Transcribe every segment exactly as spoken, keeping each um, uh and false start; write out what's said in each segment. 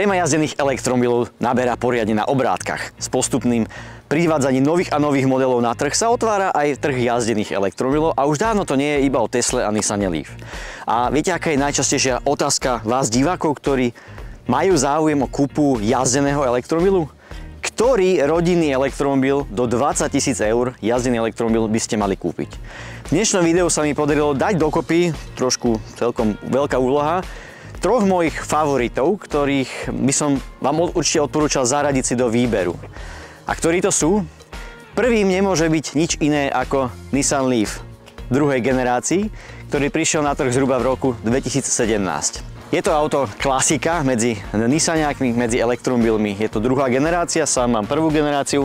Téma jazdených elektromobilov naberá poriadne na obrátkach. S postupným privádzaním nových a nových modelov na trh sa otvára aj trh jazdených elektromobilov a už dávno to nie je iba o Tesle a Nissane Leaf. A viete, aká je najčastejšia otázka vás divákov, ktorí majú záujem o kúpu jazdeného elektromobilu? Ktorý rodinný elektromobil do dvadsať tisíc eur jazdený elektromobil by ste mali kúpiť? V dnešnom videu sa mi podarilo dať dokopy, trošku celkom veľká úloha, troch mojich favoritov, ktorých by som vám určite odporúčal zaradiť si do výberu. A ktorí to sú? Prvým nemôže byť nič iné ako Nissane Leaf druhej generácii, ktorý prišiel na trh zhruba v roku dvetisícsedemnásť. Je to auto klasika medzi Nissaniákmi, medzi elektromobilmi. Je to druhá generácia, sám mám prvú generáciu.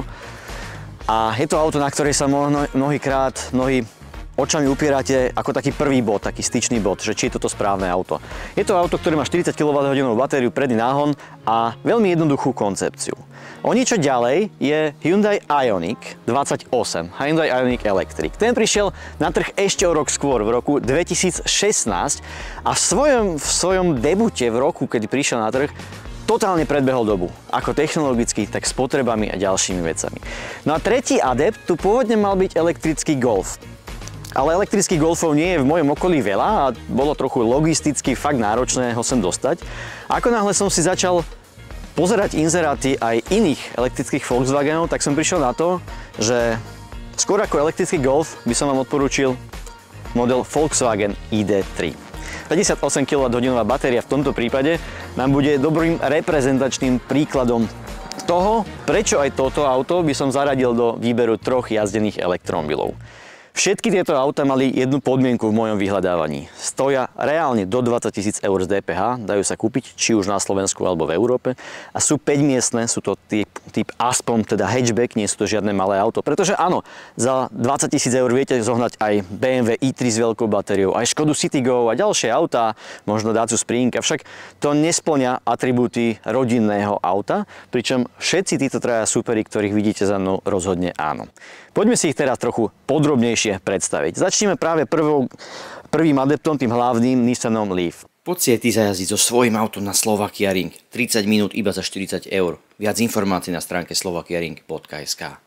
A je to auto, na ktorej sa mnohýkrát, mnohí očami upierate ako taký prvý bod, taký styčný bod, že či je toto správne auto. Je to auto, ktoré má štyridsať kilowatthodín batériu, predný náhon a veľmi jednoduchú koncepciu. O niečo ďalej je Hyundai Ioniq dvadsaťosem, Hyundai Ioniq Electric. Ten prišiel na trh ešte o rok skôr, v roku dvetisícšestnásť a v svojom, v svojom debute v roku, kedy prišiel na trh, totálne predbehol dobu, ako technologicky, tak s potrebami a ďalšími vecami. No a tretí adept tu pôvodne mal byť elektrický Golf. Ale elektrických Golfov nie je v mojom okolí veľa a bolo trochu logisticky fakt náročné ho sem dostať. Ako náhle som si začal pozerať inzeráty aj iných elektrických Volkswagenov, tak som prišiel na to, že skôr ako elektrický Golf by som vám odporúčil model Volkswagen I D tri. päťdesiatosem kilowatthodín batéria v tomto prípade nám bude dobrým reprezentačným príkladom toho, prečo aj toto auto by som zaradil do výberu troch jazdených elektromobilov. Všetky tieto auta mali jednu podmienku v mojom vyhľadávaní. Stoja reálne do dvadsať tisíc eur z D P H, dajú sa kúpiť či už na Slovensku alebo v Európe a sú päťmiestne, sú to typ, typ Aspen, teda hatchback, nie sú to žiadne malé auto. Pretože áno, za dvadsať tisíc eur viete zohnať aj B M W i tri s veľkou batériou, aj Škodu Citigo a ďalšie autá, možno Dacia Spring, avšak to nesplňa atribúty rodinného auta, pričom všetci títo traja superi, ktorých vidíte za mnou, rozhodne áno. Poďme si ich teraz trochu podrobnejšie predstaviť. Začneme práve prvou, prvým adeptom, tým hlavným Nissanom Leaf. Poď si aj ty zajazdiť so svojím autom na Slovakia Ring. tridsať minút iba za štyridsať eur. Viac informácií na stránke slovakiaring bodka es ká.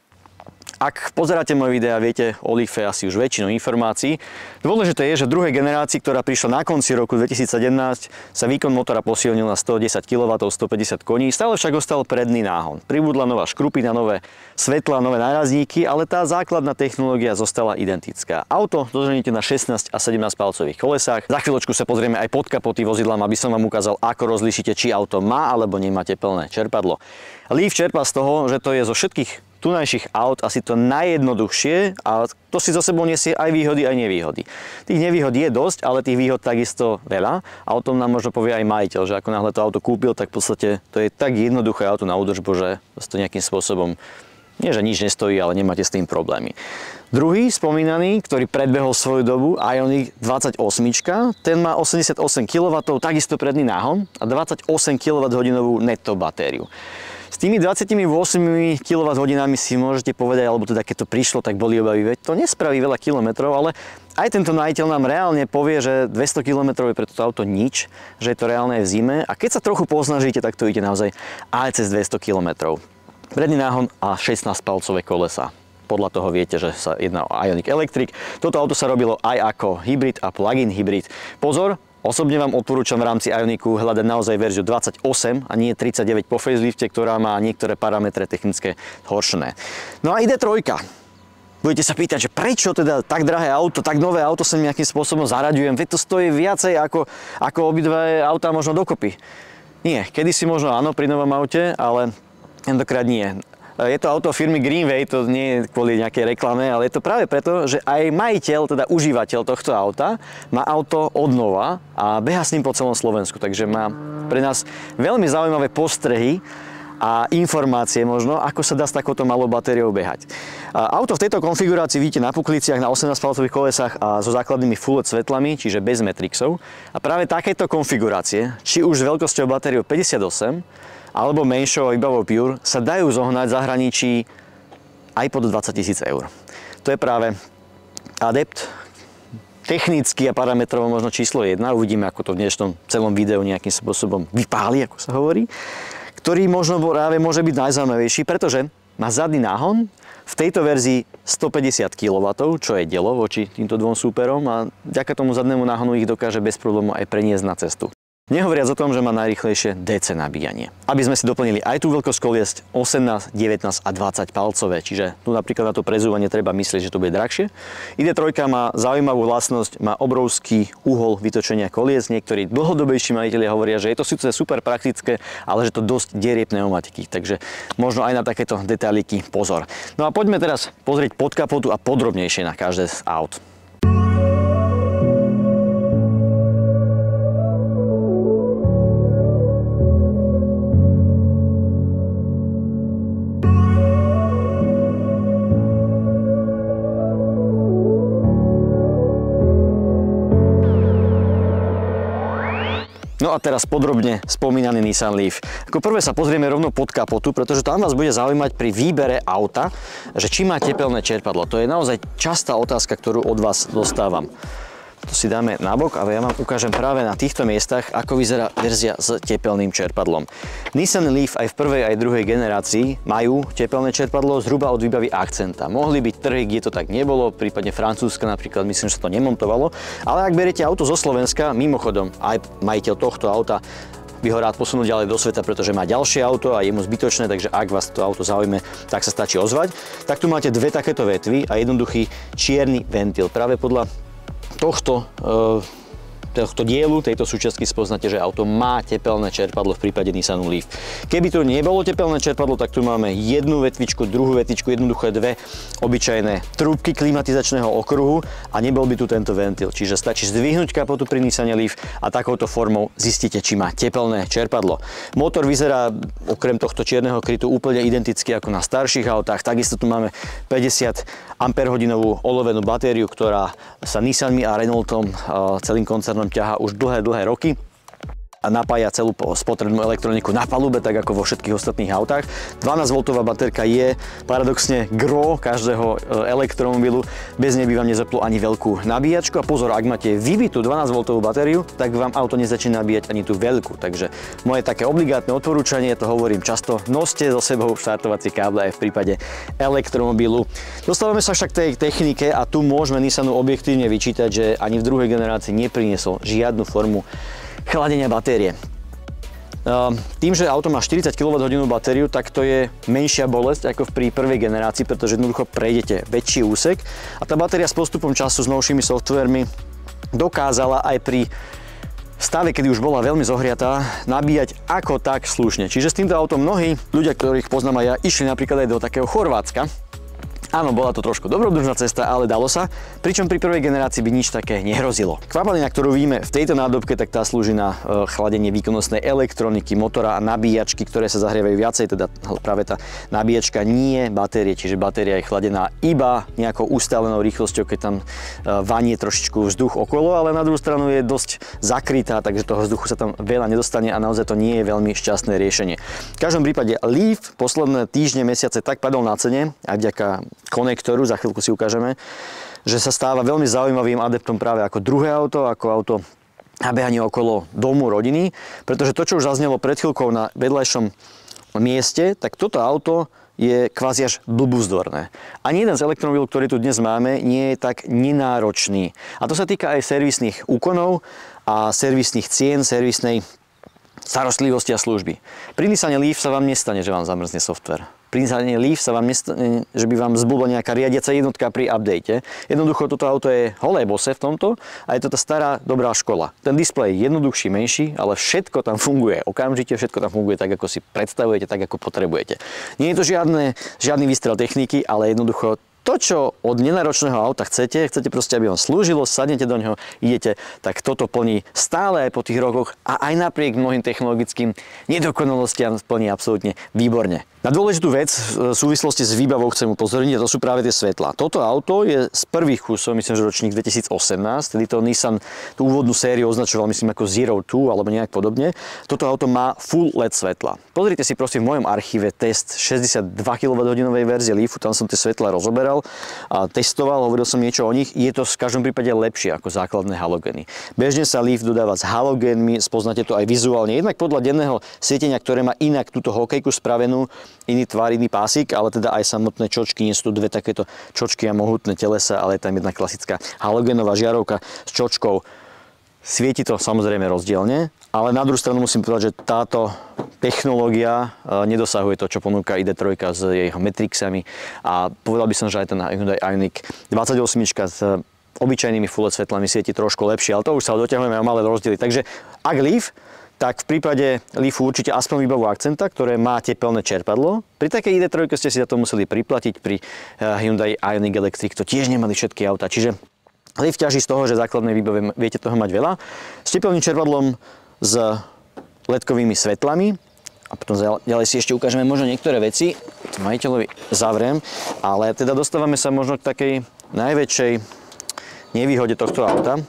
Ak pozeráte moje videá, viete o Leafe asi už väčšinu informácií. Dôležité je, že v druhej generácii, ktorá prišla na konci roku dvetisícsedemnásť, sa výkon motora posilnil na stodesať kilowattov, stopäťdesiat koní, stále však ostal predný náhon. Pribudla nová škrupina, nové svetlá, nové nárazníky, ale tá základná technológia zostala identická. Auto doženíte na šestnásť a sedemnásť palcových kolesách. Za chvíľočku sa pozrieme aj pod kapoty vozidlám, aby som vám ukázal, ako rozlíšite, či auto má alebo nemá teplné čerpadlo. Leaf čerpá z toho, že to je zo všetkých tunajších aut asi to najjednoduchšie a to si zo sebou nesie aj výhody, aj nevýhody. Tých nevýhod je dosť, ale tých výhod takisto veľa a o tom nám možno povie aj majiteľ, že ako náhle to auto kúpil, tak v podstate to je tak jednoduché auto na údržbu, že to nejakým spôsobom, nie že nič nestojí, ale nemáte s tým problémy. Druhý spomínaný, ktorý predbehol svoju dobu, Ioniq dvadsaťosem, ten má osemdesiatosem kilowattov, takisto predný náhon a dvadsaťosem kilowatthodín netto batériu. S tými dvadsaťosem kilowatthodinami si môžete povedať, alebo teda keď to prišlo, tak boli obavy, veď to nespraví veľa kilometrov, ale aj tento majiteľ nám reálne povie, že dvesto kilometrov je pre toto auto nič, že je to reálne aj v zime a keď sa trochu posnažíte, tak to ide naozaj aj cez dvesto kilometrov. Predný náhon a šestnásť palcové kolesa. Podľa toho viete, že sa jedná o Ioniq Electric. Toto auto sa robilo aj ako hybrid a plug-in hybrid. Pozor! Osobne vám odporúčam v rámci Ioniqu hľadať naozaj verziu dvadsaťosem a nie tridsaťdeväť po facelifte, ktorá má niektoré parametre technické zhoršené. No a I D tri. Budete sa pýtať, že prečo teda tak drahé auto, tak nové auto sa nejakým spôsobom zaraďujem, veď to stojí viacej ako, ako obidve autá možno dokopy. Nie, kedysi možno áno pri novom aute, ale tentokrát nie. Je to auto firmy Greenway, to nie je kvôli nejakej reklame, ale je to práve preto, že aj majiteľ, teda užívateľ tohto auta, má auto od nova a beha s ním po celom Slovensku. Takže má pre nás veľmi zaujímavé postrehy a informácie možno, ako sa dá s takouto malou batériou behať. Auto v tejto konfigurácii vidíte na pukliciach na osemnásť palcových kolesách a so základnými full el é dé svetlami, čiže bez Matrixov. A práve takéto konfigurácie, či už s veľkosťou batériou päťdesiatosem, alebo menšou výbavou Pure, sa dajú zohnať v zahraničí aj pod dvadsať tisíc eur. To je práve adept technicky a parametrovo možno číslo jedna, uvidíme, ako to v dnešnom celom videu nejakým spôsobom vypáli, ako sa hovorí, ktorý možno práve môže byť najzaujímavejší, pretože má zadný náhon v tejto verzii stopäťdesiat kilowattov, čo je dielo voči týmto dvom súperom a vďaka tomu zadnému náhonu ich dokáže bez problémov aj preniesť na cestu. Nehovoriac o tom, že má najrýchlejšie dé cé nabíjanie. Aby sme si doplnili aj tú veľkosť koliesť osemnásť, devätnásť a dvadsať palcové, čiže tu napríklad na to prezúvanie treba myslieť, že to bude drahšie. í dé tri má zaujímavú vlastnosť, má obrovský uhol vytočenia kolies. Niektorí dlhodobejší majitelia hovoria, že je to síce super praktické, ale že to dosť derie pneumatiky, takže možno aj na takéto detailiky pozor. No a poďme teraz pozrieť pod kapotu a podrobnejšie na každé z aut. No a teraz podrobne spomínaný Nissan Leaf. Ako prvé sa pozrieme rovno pod kapotu, pretože tam vás bude zaujímať pri výbere auta, že či má tepelné čerpadlo. To je naozaj častá otázka, ktorú od vás dostávam. To si dáme nabok a ja vám ukážem práve na týchto miestach, ako vyzerá verzia s tepelným čerpadlom. Nissan Leaf aj v prvej aj druhej generácii majú tepelné čerpadlo zhruba od výbavy Accenta. Mohli byť trhy, kde to tak nebolo, prípadne Francúzska napríklad, myslím, že sa to nemontovalo, ale ak beriete auto zo Slovenska, mimochodom aj majiteľ tohto auta by ho rád posunúť ďalej do sveta, pretože má ďalšie auto a je mu zbytočné, takže ak vás to auto zaujme, tak sa stačí ozvať. Tak tu máte dve takéto vetvy a jednoduchý čierny ventil. Práve podľa tohto, tohto dielu, tejto súčiastky spoznáte, že auto má tepelné čerpadlo v prípade Nissanu Leaf. Keby tu nebolo tepelné čerpadlo, tak tu máme jednu vetvičku, druhú vetvičku, jednoduché dve obyčajné trúbky klimatizačného okruhu a nebol by tu tento ventil. Čiže stačí zdvihnúť kapotu pri Nissane Leaf a takouto formou zistíte, či má tepelné čerpadlo. Motor vyzerá okrem tohto čierneho krytu úplne identicky ako na starších autách. Takisto tu máme päťdesiat ampérhodinovú olovenú batériu, ktorá sa Nissanmi a Renaultom celým koncernom ťahá už dlhé, dlhé roky a napája celú spotrebnú elektroniku na palube, tak ako vo všetkých ostatných autách. dvanásťvoltová baterka je paradoxne gro každého elektromobilu. Bez nej by vám nezaplo ani veľkú nabíjačku. A pozor, ak máte vybitú dvanásťvoltovú batériu, tak vám auto nezačne nabíjať ani tú veľkú. Takže moje také obligátne odporúčanie, to hovorím často, noste so sebou štartovacie káble aj v prípade elektromobilu. Dostávame sa však k tej technike a tu môžeme Nissanu objektívne vyčítať, že ani v druhej generácii nepriniesol žiadnu formu chladenia batérie. Tým, že auto má štyridsať kilowatthodín batériu, tak to je menšia bolesť ako pri prvej generácii, pretože jednoducho prejdete väčší úsek a tá batéria s postupom času s novšími softvermi dokázala aj pri stave, kedy už bola veľmi zohriatá, nabíjať ako tak slušne. Čiže s týmto autom mnohí ľudia, ktorých poznám aj ja, išli napríklad aj do takého Chorvátska. Áno, bola to trošku dobrodružná cesta, ale dalo sa, pričom pri prvej generácii by nič také nehrozilo. Kvapalina, ktorú vidíme v tejto nádobke, tak tá slúži na chladenie výkonnostnej elektroniky, motora a nabíjačky, ktoré sa zahrievajú viacej, teda práve tá nabíjačka nie batérie, čiže batéria je chladená iba nejakou ustálenou rýchlosťou, keď tam vanie trošičku vzduch okolo, ale na druhú stranu je dosť zakrytá, takže toho vzduchu sa tam veľa nedostane a naozaj to nie je veľmi šťastné riešenie. V každom prípade Leaf posledné týždne, mesiace tak padol na cene aj vďaka konektoru, za chvíľku si ukážeme, že sa stáva veľmi zaujímavým adeptom práve ako druhé auto, ako auto na behanie okolo domu, rodiny, pretože to, čo už zaznelo pred chvíľkou na vedľajšom mieste, tak toto auto je kvázi až blbúzdorné. Ani jeden z elektromobilov, ktorý tu dnes máme, nie je tak nenáročný. A to sa týka aj servisných úkonov a servisných cien, servisnej starostlivosti a služby. Pri Nissane Leaf sa vám nestane, že vám zamrzne software. Pri Nissane Leaf sa vám nestane, že by vám zblbla nejaká riadiaca jednotka pri update. Jednoducho toto auto je holé bose v tomto a je to tá stará dobrá škola. Ten displej je jednoduchší, menší, ale všetko tam funguje. Okamžite všetko tam funguje tak, ako si predstavujete, tak, ako potrebujete. Nie je to žiadne, žiadny výstrel techniky, ale jednoducho to, čo od nenáročného auta chcete, chcete proste, aby vám slúžilo, sadnete do ňoho, idete, tak toto plní stále aj po tých rokoch a aj napriek mnohým technologickým nedokonalostiam plní absolútne výborne. Na dôležitú vec v súvislosti s výbavou chcem upozorniť, a to sú práve tie svetlá. Toto auto je z prvých kusov, myslím, že ročník dvetisícosemnásť, tedy to Nissan tú úvodnú sériu označoval, myslím, ako Zero two alebo nejak podobne. Toto auto má full el é dé svetla. Pozrite si prosím v mojom archíve test šesťdesiatdva kilowatthodín verzie Leafu, tam som tie svetlá rozoberal a testoval, hovoril som niečo o nich. Je to v každom prípade lepšie ako základné halogény. Bežne sa Leaf dodáva s halogénmi, spoznáte to aj vizuálne, jednak podľa denného svietenia, ktoré má inak túto hokejku spravenú, iný tvar, iný pásik, ale teda aj samotné čočky, nie sú to dve takéto čočky a mohutné telesa, ale je tam jedna klasická halogénová žiarovka s čočkou. Svieti to samozrejme rozdielne, ale na druhú stranu musím povedať, že táto technológia nedosahuje to, čo ponúka í dé tri s jeho Matrixami, a povedal by som, že aj ten Hyundai Ioniq dvadsaťosem s obyčajnými full el é dé svetlami svieti trošku lepšie, ale to už sa doťahujeme o malé rozdiely. Takže ak Leaf, tak v prípade Leafu určite aspoň výbavu Accenta, ktoré má tepelné čerpadlo. Pri takej í dé tri ste si za to museli priplatiť, pri Hyundai Ioniq Electric to tiež nemali všetky autá. Čiže Leaf ťaží z toho, že základnej výbave viete toho mať veľa. S tepelným čerpadlom, s ledkovými svetlami. A potom ďalej si ešte ukážeme možno niektoré veci. Majiteľovi zavriem, ale teda dostávame sa možno k takej najväčšej nevýhode tohto auta.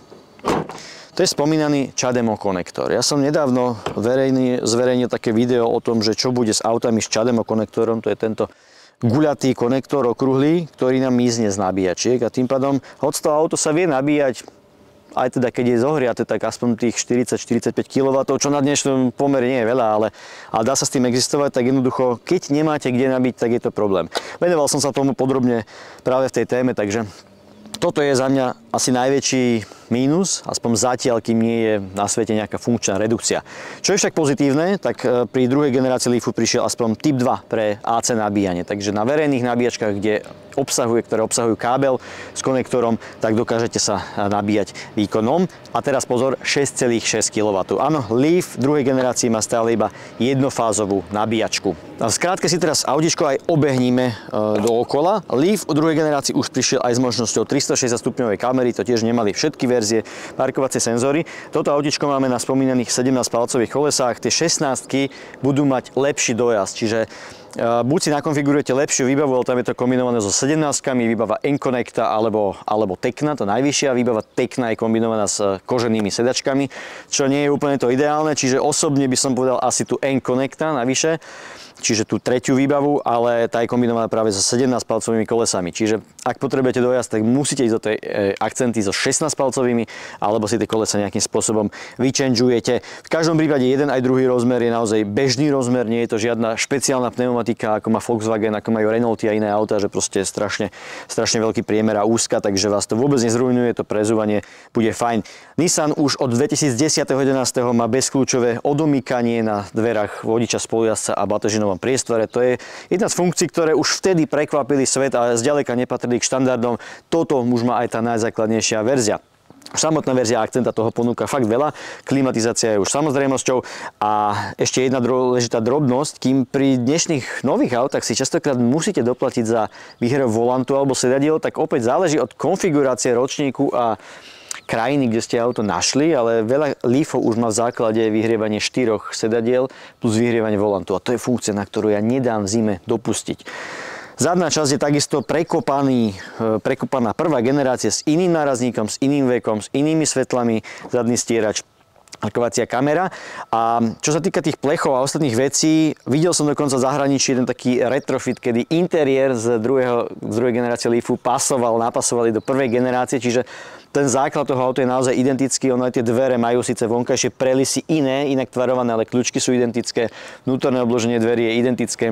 To je spomínaný CHAdeMO konektor. Ja som nedávno verejný, zverejnil také video o tom, že čo bude s autami s CHAdeMO konektorom. To je tento guľatý konektor okrúhly, ktorý nám mizne z nabíjačiek, a tým pádom, hoď to auto sa vie nabíjať, aj teda keď je zohriate, tak aspoň tých štyridsať až štyridsaťpäť kilowattov, čo na dnešnom pomere nie je veľa, ale, ale dá sa s tým existovať, tak jednoducho, keď nemáte kde nabiť, tak je to problém. Venoval som sa tomu podrobne práve v tej téme, takže toto je za mňa asi najväčší mínus, aspoň zatiaľ, kým nie je na svete nejaká funkčná redukcia. Čo je však pozitívne, tak pri druhej generácii Leafu prišiel aspoň typ dva pre á cé nabíjanie. Takže na verejných nabíjačkách, kde obsahuje, ktoré obsahujú kábel s konektorom, tak dokážete sa nabíjať výkonom. A teraz pozor, šesť celá šesť kilowattov. Áno, Leaf druhej generácii má stále iba jednofázovú nabíjačku. A v skrátke si teraz audičko aj obehníme e, dookola. Leaf u druhej generácii už prišiel aj s možnosťou tristošesťdesiat stupňovej kamery, to tiež nemali všetky verzie, parkovacie senzory. Toto audičko máme na spomínaných sedemnásťpalcových kolesách, tie šestnástky budú mať lepší dojazd, čiže buď si nakonfigurujete lepšiu výbavu, ale tam je to kombinované so sedemnáctkami, výbava N-Connecta alebo, alebo Tecna, to najvyššia výbava Tecna je kombinovaná s koženými sedačkami, čo nie je úplne to ideálne, čiže osobne by som povedal asi tu N-Connecta navyše, čiže tú tretiu výbavu, ale tá je kombinovaná práve so sedemnásťpalcovými kolesami. Čiže ak potrebujete dojazd, tak musíte ísť do tej e, Accenty so šestnásťpalcovými, alebo si tie kolesa nejakým spôsobom vyčenžujete. V každom prípade jeden aj druhý rozmer je naozaj bežný rozmer, nie je to žiadna špeciálna pneumatika, ako má Volkswagen, ako majú Renaulty a iné autá, že proste je strašne, strašne veľký priemer a úzka, takže vás to vôbec nezrujnuje, to prezúvanie bude fajn. Nissan už od dvetisícdesať jedenásť má bezkľúčové odomýkanie na dverách vodiča, spolujazdca a batožinovom priestore. To je jedna z funkcií, ktoré už vtedy prekvapili svet a zďaleka nepatrili k štandardom. Toto už má aj tá najzákladnejšia verzia. Samotná verzia Accenta toho ponúka fakt veľa, klimatizácia je už samozrejmosťou a ešte jedna dôležitá drobnosť, kým pri dnešných nových autách si častokrát musíte doplatiť za výhrev volantu alebo sedadiel, tak opäť záleží od konfigurácie ročníku a krajiny, kde ste auto našli, ale veľa Leafov už má v základe vyhrievanie štyroch sedadiel plus vyhrievanie volantu a to je funkcia, na ktorú ja nedám v zime dopustiť. Zadná časť je takisto prekopaný, prekopaná prvá generácia s iným nárazníkom, s iným vekom, s inými svetlami, zadný stierač, parkovacia kamera. A čo sa týka tých plechov a ostatných vecí, videl som dokonca v zahraničí jeden taký retrofit, kedy interiér z, druhého, z druhej generácie Leafu pasoval, napasovali do prvej generácie, čiže ten základ toho auta je naozaj identický, ono aj tie dvere majú síce vonkajšie prelisy iné, inak tvarované, ale kľúčky sú identické, vnútorné obloženie dverí je identické.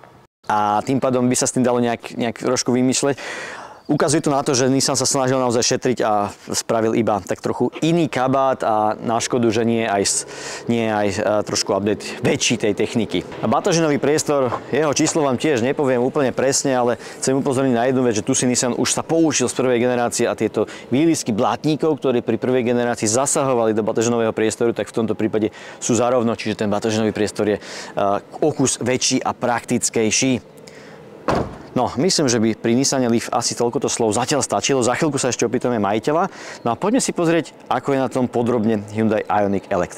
A tým pádom by sa s tým dalo nejak, nejak trošku vymýšľať. Ukazuje to na to, že Nissan sa snažil naozaj šetriť a spravil iba tak trochu iný kabát a na škodu, že nie aj, nie aj trošku update väčší tej techniky. A batožinový priestor, jeho číslo vám tiež nepoviem úplne presne, ale chcem upozorniť na jednu vec, že tu si Nissan už sa poučil z prvej generácie a tieto výlisky blátnikov, ktorí pri prvej generácii zasahovali do batožinového priestoru, tak v tomto prípade sú zarovno, čiže ten batožinový priestor je o kus väčší a praktickejší. No, myslím, že by pri Nissane Leaf asi toľkoto slov zatiaľ stačilo. Za chvíľku sa ešte opýtame majiteľa. No a poďme si pozrieť, ako je na tom podrobne Hyundai Ioniq Electric.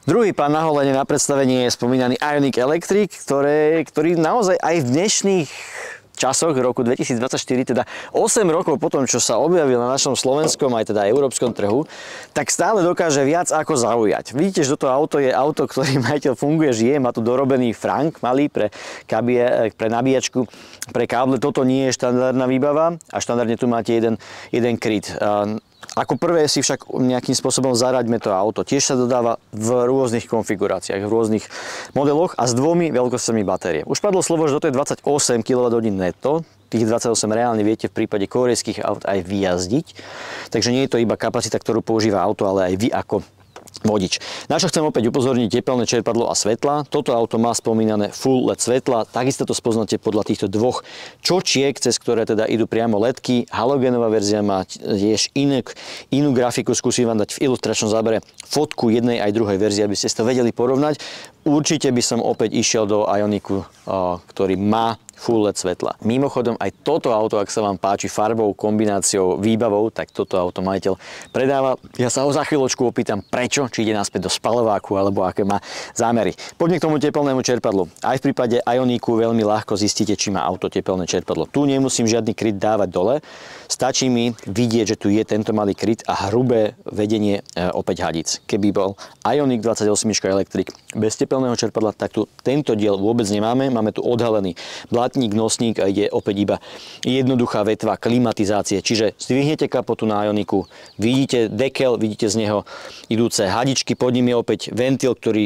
Druhý pán na holenie na predstavenie je spomínaný Ioniq Electric, ktoré, ktorý naozaj aj v dnešných časoch roku dvetisícdvadsaťštyri, teda osem rokov potom, čo sa objavil na našom slovenskom aj teda európskom trhu, tak stále dokáže viac ako zaujať. Vidíte, že toto auto je auto, ktorý majiteľ funguje, žije, má tu dorobený frank malý pre, kabie, pre nabíjačku, pre káble. Toto nie je štandardná výbava a štandardne tu máte jeden, jeden kryt. Ako prvé si však nejakým spôsobom zaraďme to auto. Tiež sa dodáva v rôznych konfiguráciách, v rôznych modeloch a s dvomi veľkosťami batérie. Už padlo slovo, že toto je dvadsaťosem kilowatthodín netto. Tých dvadsaťosem reálne viete v prípade korejských aut aj vyjazdiť. Takže nie je to iba kapacita, ktorú používa auto, ale aj vy ako vodič. Na čo chcem opäť upozorniť, tepelné čerpadlo a svetla. Toto auto má spomínané full el é dé svetla. Takisto to spoznáte podľa týchto dvoch čočiek, cez ktoré teda idú priamo ledky. Halogénová verzia má tiež inak, inú grafiku. Skúsim vám dať v ilustračnom zábere fotku jednej aj druhej verzie, aby ste to vedeli porovnať. Určite by som opäť išiel do Ioniqu, ktorý má full el é dé svetla. Mimochodom, aj toto auto, ak sa vám páči farbou, kombináciou, výbavou, tak toto auto majiteľ predáva. Ja sa ho za chvíľočku opýtam, prečo, či ide naspäť do spalováku, alebo aké má zámery. Poďme k tomu tepelnému čerpadlu. Aj v prípade Ioniqu veľmi ľahko zistíte, či má auto tepelné čerpadlo. Tu nemusím žiadny kryt dávať dole. Stačí mi vidieť, že tu je tento malý kryt a hrubé vedenie e, opäť hadíc. Keby bol Ioniq dvadsaťosem Electric bez tepelného čerpadla, tak tu tento diel vôbec nemáme. Máme tu odhalený blatník, nosník a ide opäť iba jednoduchá vetva klimatizácie. Čiže zdvihnete kapotu na Ioniqu, vidíte dekel, vidíte z neho idúce hadičky, pod ním je opäť ventil, ktorý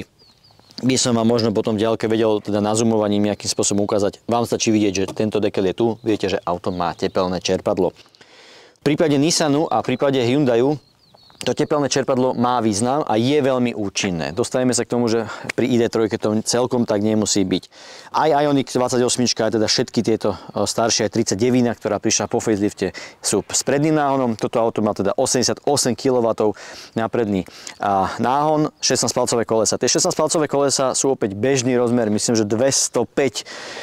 by som vám možno potom v ďalke vedel teda nazumovaním nejakým spôsobom ukázať. Vám stačí vidieť, že tento dekel je tu, viete, že auto má tepelné čerpadlo. V prípade Nissanu a v prípade Hyundaiu to tepelné čerpadlo má význam a je veľmi účinné. Dostaneme sa k tomu, že pri í dé tri to celkom tak nemusí byť. Aj Ioniq dvadsaťosem, teda všetky tieto staršie, aj tridsaťdeväť, ktorá prišla po facelifte, sú s predným náhonom. Toto auto má teda osemdesiatosem kilowattov na predný náhon, šestnásťpalcové kolesa. Tie šestnásťpalcové kolesa sú opäť bežný rozmer, myslím, že dvestopäť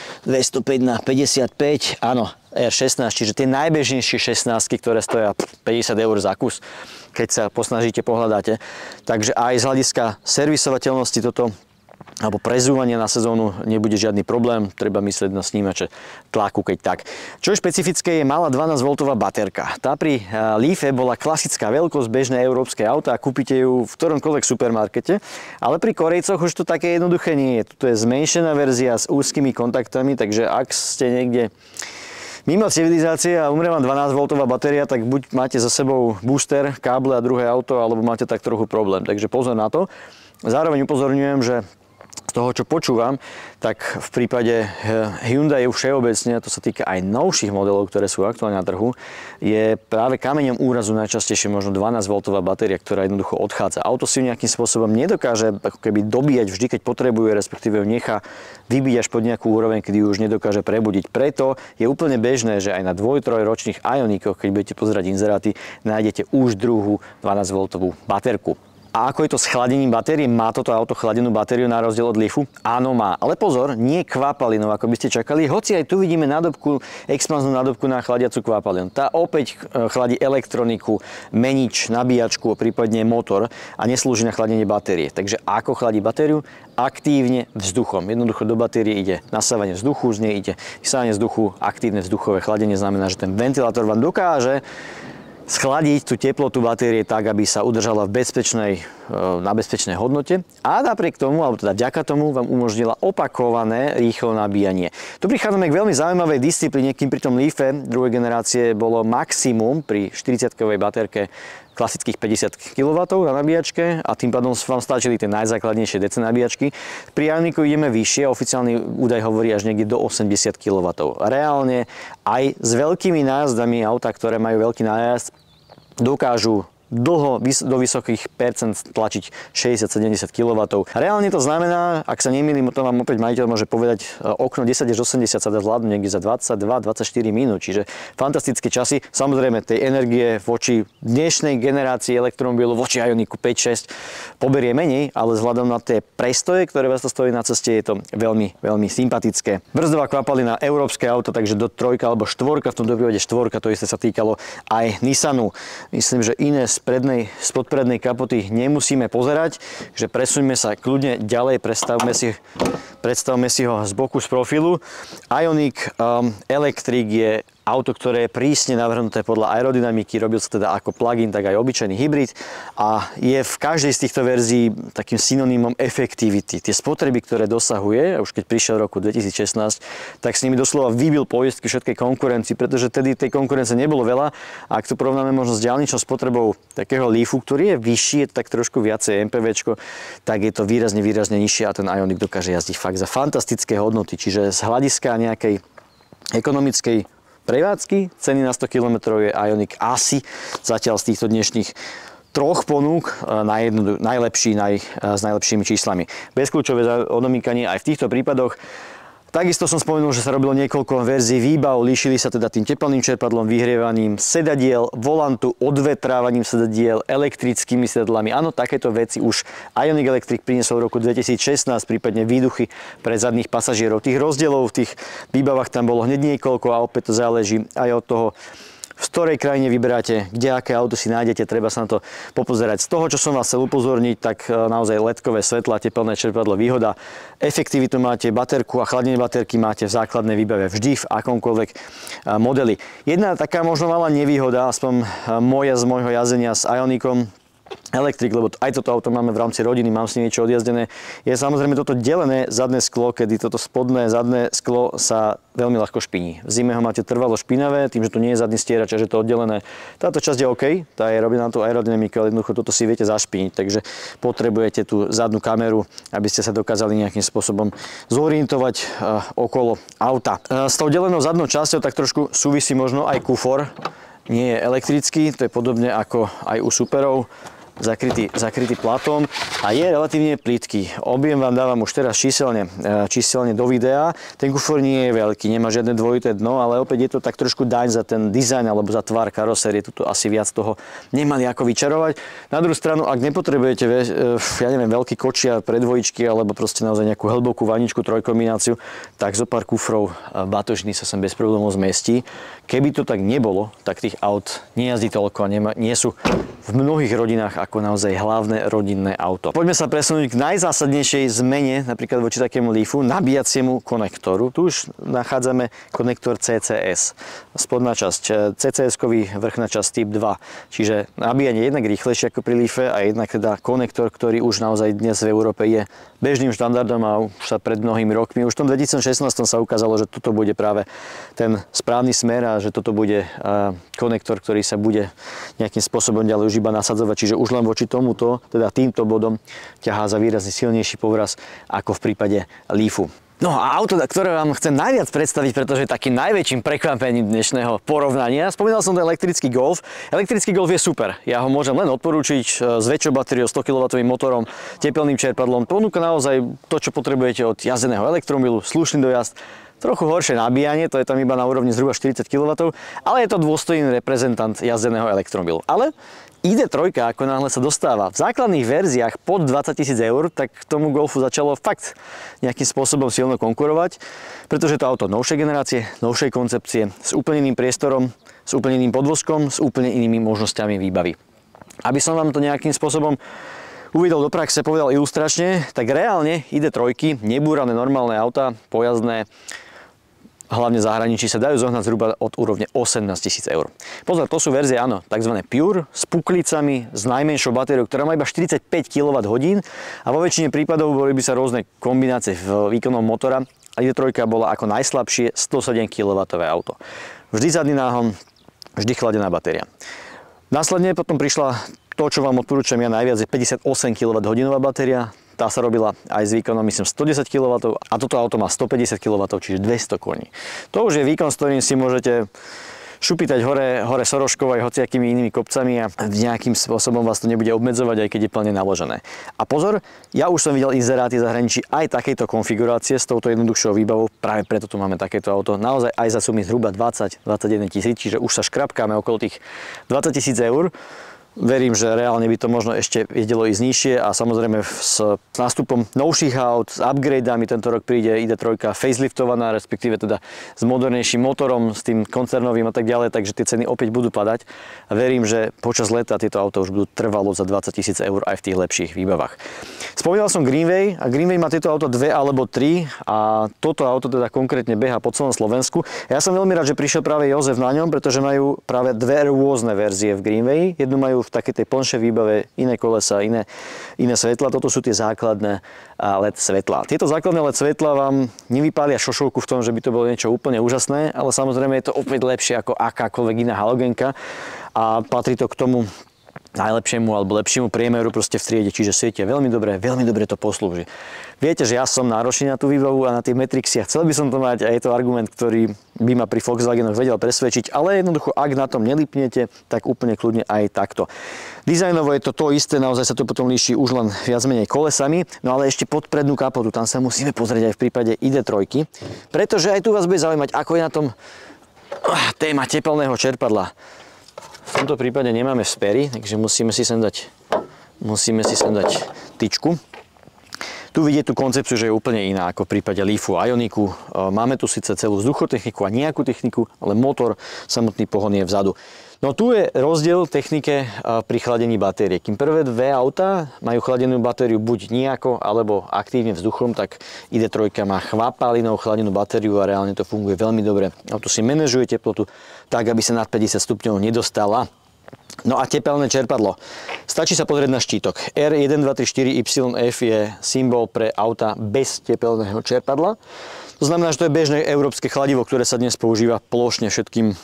na päťdesiatpäť, áno, er šestnásť, čiže tie najbežnejšie šestnástky, ktoré stoja päťdesiat eur za kus, keď sa posnažíte, pohľadáte. Takže aj z hľadiska servisovateľnosti toto alebo prezúvania na sezónu nebude žiadny problém, treba myslieť na snímače tlaku, keď tak. Čo je špecifické, je malá dvanásťvoltová baterka. Tá pri Leafe bola klasická veľkosť bežnej európskej auta a kúpite ju v ktoromkoľvek supermarkete, ale pri Korejcoch už to také jednoduché nie je. Tuto je zmenšená verzia s úzkými kontaktami, takže ak ste niekde mimo civilizácie a umrie vám dvanásťvoltová batéria, tak buď máte za sebou booster, káble a druhé auto, alebo máte tak trochu problém. Takže pozor na to. Zároveň upozorňujem, že z toho, čo počúvam, tak v prípade Hyundai všeobecne, to sa týka aj novších modelov, ktoré sú aktuálne na trhu, je práve kameňom úrazu najčastejšie možno dvanásťvoltová batéria, ktorá jednoducho odchádza. Auto si nejakým spôsobom nedokáže ako keby dobíjať vždy, keď potrebuje, respektíve ju nechá vybiť až pod nejakú úroveň, kedy ju už nedokáže prebudiť. Preto je úplne bežné, že aj na dvoj troj ročných Ioniqoch, keď budete pozerať inzeráty, nájdete už druhú dvanásťvoltovú baterku. A ako je to s chladením batérie? Má toto auto chladenú batériu na rozdiel od Leafu? Áno, má. Ale pozor, nie kvapalinu, ako by ste čakali. Hoci aj tu vidíme nádobku, expanznú nádobku na chladiacu kvapalinu. Tá opäť chladí elektroniku, menič, nabíjačku, prípadne motor a neslúži na chladenie batérie. Takže ako chladí batériu? Aktívne vzduchom. Jednoducho do batérie ide nasávanie vzduchu, z nej ide vysávanie vzduchu, aktívne vzduchové chladenie znamená, že ten ventilátor vám dokáže schladiť tú teplotu batérie tak, aby sa udržala v bezpečnej, na bezpečnej hodnote a napriek tomu, alebo teda vďaka tomu vám umožnila opakované rýchlo nabíjanie. Tu prichádzame k veľmi zaujímavej disciplíne, kým pri tom Leafe druhej generácie bolo maximum pri štyridsiatkovej baterke klasických päťdesiat kilowattov na nabíjačke a tým pádom vám stačili tie najzákladnejšie dé cé nabíjačky. Pri Ioniqu ideme vyššie, oficiálny údaj hovorí až niekde do osemdesiat kilowattov. Reálne aj s veľkými nájazdami auta, ktoré majú veľký nájazd, dokážu dlho do vysokých percent tlačiť šesťdesiat sedemdesiat kilowattov. Reálne to znamená, ak sa nemýlim, to vám opäť majiteľ môže povedať, okno desať až osemdesiat sa dá zvládnuť niekde za dvadsaťdva dvadsaťštyri minút, čiže fantastické časy. Samozrejme tej energie voči dnešnej generácii elektromobilu, voči Ioniqu päť šesť poberie menej, ale vzhľadom na tie prestoje, ktoré vás to stojí na ceste, je to veľmi, veľmi sympatické. Brzdová kvapalina, európske auto, takže do trojka alebo štvorka, v tomto prípade štvorka, to isté sa týkalo aj Nissanu. Myslím, že iné prednej, spod prednej kapoty nemusíme pozerať, že presuňme sa kľudne ďalej, predstavme si, predstavme si ho z boku, z profilu. Ioniq um, Electric je auto, ktoré je prísne navrhnuté podľa aerodynamiky, robil sa teda ako plug-in, tak aj obyčajný hybrid a je v každej z týchto verzií takým synonymom efektivity. Tie spotreby, ktoré dosahuje, už keď prišiel v roku dvetisícšestnásť, tak s nimi doslova vybil poistky všetkej konkurencii, pretože tedy tej konkurencie nebolo veľa a ak to porovnáme možno s diaľničnou spotrebou takého Leafu, ktorý je vyšší, je tak trošku viacej MPVčko, tak je to výrazne, výrazne nižšie a ten Ioniq dokáže jazdiť fakt za fantastické hodnoty, čiže z hľadiska nejakej ekonomickej prevádzky, ceny na sto kilometrov je Ioniq asi zatiaľ z týchto dnešných troch ponúk najjedno, najlepší, naj, s najlepšími číslami. Bezkľúčové odomýkanie aj v týchto prípadoch. Takisto som spomenul, že sa robilo niekoľko verzií výbav, líšili sa teda tým teplným čerpadlom, vyhrievaním sedadiel, volantu, odvetrávaním sedadiel, elektrickými sedadlami. Áno, takéto veci už Ioniq Electric priniesol v roku dvetisícšestnásť, prípadne výduchy pre zadných pasažierov. Tých rozdielov v tých výbavách tam bolo hneď niekoľko a opäť to záleží aj od toho, v ktorej krajine vyberáte, kde aké auto si nájdete, treba sa na to popozerať. Z toho, čo som vás chcel upozorniť, tak naozaj ledkové svetla, teplné čerpadlo, výhoda. Efektivitu máte, baterku a chladenie baterky máte v základnej výbave vždy v akomkoľvek modeli. Jedna taká možno malá nevýhoda, aspoň moja z môjho jazdenia s Ioniqom Electric, lebo aj toto auto máme v rámci rodiny, mám si niečo odjazdené, je samozrejme toto delené zadné sklo, kedy toto spodné zadné sklo sa veľmi ľahko špiní. V zime ho máte trvalo špinavé, tým, že tu nie je zadný stierač, že to oddelené. Táto časť je OK, tá je robená na tú aerodynamiku, ale jednoducho toto si viete zašpiniť, takže potrebujete tú zadnú kameru, aby ste sa dokázali nejakým spôsobom zorientovať okolo auta. S tou delenou zadnou časťou tak trošku súvisí možno aj kufor. Nie je elektrický, to je podobne ako aj u Superov. Zakrytý, zakrytý platom a je relatívne plytký. Objem vám dávam už teraz číselne, číselne do videa. Ten kufor nie je veľký, nemá žiadne dvojité dno, ale opäť je to tak trošku daň za ten dizajn alebo za tvar karosérie. Tuto asi viac toho nemali ako vyčarovať. Na druhú stranu, ak nepotrebujete, ja neviem, veľký kočiar pre dvojičky alebo proste naozaj nejakú hlbokú vaničku, trojkombináciu, tak zo pár kufrov batožný sa sem bez problémov zmestí. Keby to tak nebolo, tak tých aut nejazdí toľko a nema, nie sú v mnohých rodinách ako naozaj hlavné rodinné auto. Poďme sa presunúť k najzásadnejšej zmene, napríklad voči takému Leafu, nabíjaciemu konektoru. Tu už nachádzame konektor cé cé es. Spodná časť cé cé eskový, vrchná časť typ dva. Čiže nabíjanie jednak rýchlejšie ako pri Leafe a jednak teda konektor, ktorý už naozaj dnes v Európe je bežným štandardom a už sa pred mnohými rokmi, už v tom dvetisícšestnásť sa ukázalo, že toto bude práve ten správny smer a že toto bude konektor, ktorý sa bude nejakým spôsobom ďalej už iba nasadzovať, čiže už len voči tomuto, teda týmto bodom ťahá za výrazne silnejší povraz ako v prípade Leafu. No a auto, ktoré vám chcem najviac predstaviť, pretože je takým najväčším prekvapením dnešného porovnania. Spomínal som to elektrický Golf. Elektrický Golf je super. Ja ho môžem len odporúčiť s väčšou batériou, sto kilowattov motorom, tepelným čerpadlom. Ponúka naozaj to, čo potrebujete od jazdeného elektromobilu, slušný dojazd. Trochu horšie nabíjanie, to je tam iba na úrovni zhruba štyridsať kilowattov, ale je to dôstojný reprezentant jazdeného elektromobilu. Ale í dé tri, ako náhle sa dostáva v základných verziách pod dvadsať tisíc eur, tak tomu Golfu začalo fakt nejakým spôsobom silno konkurovať, pretože to auto novšej generácie, novšej koncepcie, s úplne iným priestorom, s úplne iným podvozkom, s úplne inými možnosťami výbavy. Aby som vám to nejakým spôsobom uvidel do praxe, povedal ilustračne, tak reálne í dé tri, nebúrané normálne auta, pojazdné, hlavne v zahraničí, sa dajú zohnať zhruba od úrovne osemnásť tisíc eur. Pozor, to sú verzie, áno, tzv. Pure, s puklicami, s najmenšou batériou, ktorá má iba štyridsaťpäť kilowatthodín a vo väčšine prípadov boli by sa rôzne kombinácie v výkonom motora. í dé tri bola ako najslabšie stosedem kilowattové auto. Vždy zadný náhon, vždy chladená batéria. Následne potom prišla to, čo vám odporúčam ja najviac, je päťdesiatosem kilowatthodín batéria. Tá sa robila aj s výkonom, myslím, stodesať kilowattov a toto auto má stopäťdesiat kilowattov, čiže dvesto koní. To už je výkon, s ktorým si môžete šupitať hore, hore Soroškou aj hociakými inými kopcami a nejakým spôsobom vás to nebude obmedzovať, aj keď je plne naložené. A pozor, ja už som videl inzeráty v zahraničí aj takejto konfigurácie s touto jednoduchšou výbavou, práve preto tu máme takéto auto. Naozaj aj za sumy zhruba dvadsať až dvadsaťjeden tisíc, čiže už sa škrapkáme okolo tých dvadsať tisíc eur. Verím, že reálne by to možno ešte vedelo ísť nižšie a samozrejme s nástupom novších aut, s upgradeami tento rok príde í dé tri faceliftovaná, respektíve teda s modernejším motorom, s tým koncernovým a tak ďalej, takže tie ceny opäť budú padať a verím, že počas leta tieto auta už budú trvalo za dvadsať tisíc eur aj v tých lepších výbavách. Spomínal som Greenway a Greenway má tieto auto dve alebo tri a toto auto teda konkrétne beha po celom Slovensku. Ja som veľmi rád, že prišiel práve Jozef na ňom, pretože majú práve dve rôzne verzie v Greenway. Jednu majú v takej tej plnšej výbave, iné kolesa, iné, iné svetla. Toto sú tie základné el é dé svetlá. Tieto základné el é dé svetlá vám nevypália šošovku v tom, že by to bolo niečo úplne úžasné, ale samozrejme je to opäť lepšie ako akákoľvek iná halogenka a patrí to k tomu najlepšiemu alebo lepšiemu priemeru proste v triede, čiže svietia veľmi dobre, veľmi dobre to poslúži. Viete, že ja som náročný na tú výbavu a na tie Matrixy a chcel by som to mať a je to argument, ktorý by ma pri Volkswagenoch vedel presvedčiť, ale jednoducho, ak na tom nelipnete, tak úplne kľudne aj takto. Dizajnovo je to to isté, naozaj sa to potom líši už len viac menej kolesami, no ale ešte pod prednú kapotu, tam sa musíme pozrieť aj v prípade í dé tri, pretože aj tu vás bude zaujímať, ako je na tom téma tepelného čerpadla. V tomto prípade nemáme spery, takže musíme si sem dať, musíme si sem dať tyčku. Tu vidieť tú koncepciu, že je úplne iná ako v prípade Leafu a Ioniqu. Máme tu síce celú vzduchotechniku a nejakú techniku, ale motor, samotný pohon je vzadu. No tu je rozdiel v technike pri chladení batérie. Kým prvé dve auta majú chladenú batériu buď nejako, alebo aktívne vzduchom, tak í dé tri má chvápalinou chladenú batériu a reálne to funguje veľmi dobre. Auto si manažuje teplotu tak, aby sa nad päťdesiat stupňov nedostala. No a tepelné čerpadlo. Stačí sa pozrieť na štítok. er jeden, dva, tri, štyri, ypsilon ef je symbol pre auta bez tepelného čerpadla. To znamená, že to je bežné európske chladivo, ktoré sa dnes používa plošne všetkým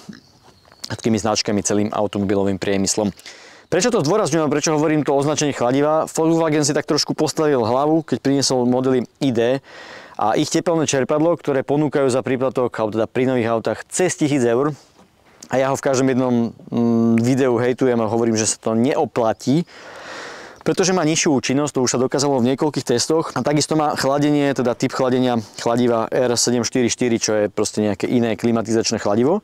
takými značkami, celým automobilovým priemyslom. Prečo to zdôrazňujem, prečo hovorím to označenie chladiva? Volkswagen si tak trošku postavil hlavu, keď priniesol modely í dé a ich tepelné čerpadlo, ktoré ponúkajú za príplatok, alebo teda pri nových autách cez tisíc eur. A ja ho v každom jednom videu hejtujem a hovorím, že sa to neoplatí, pretože má nižšiu účinnosť, to už sa dokázalo v niekoľkých testoch. A takisto má chladenie, teda typ chladenia chladiva er sedemstoštyridsaťštyri, čo je proste nejaké iné klimatizačné chladivo.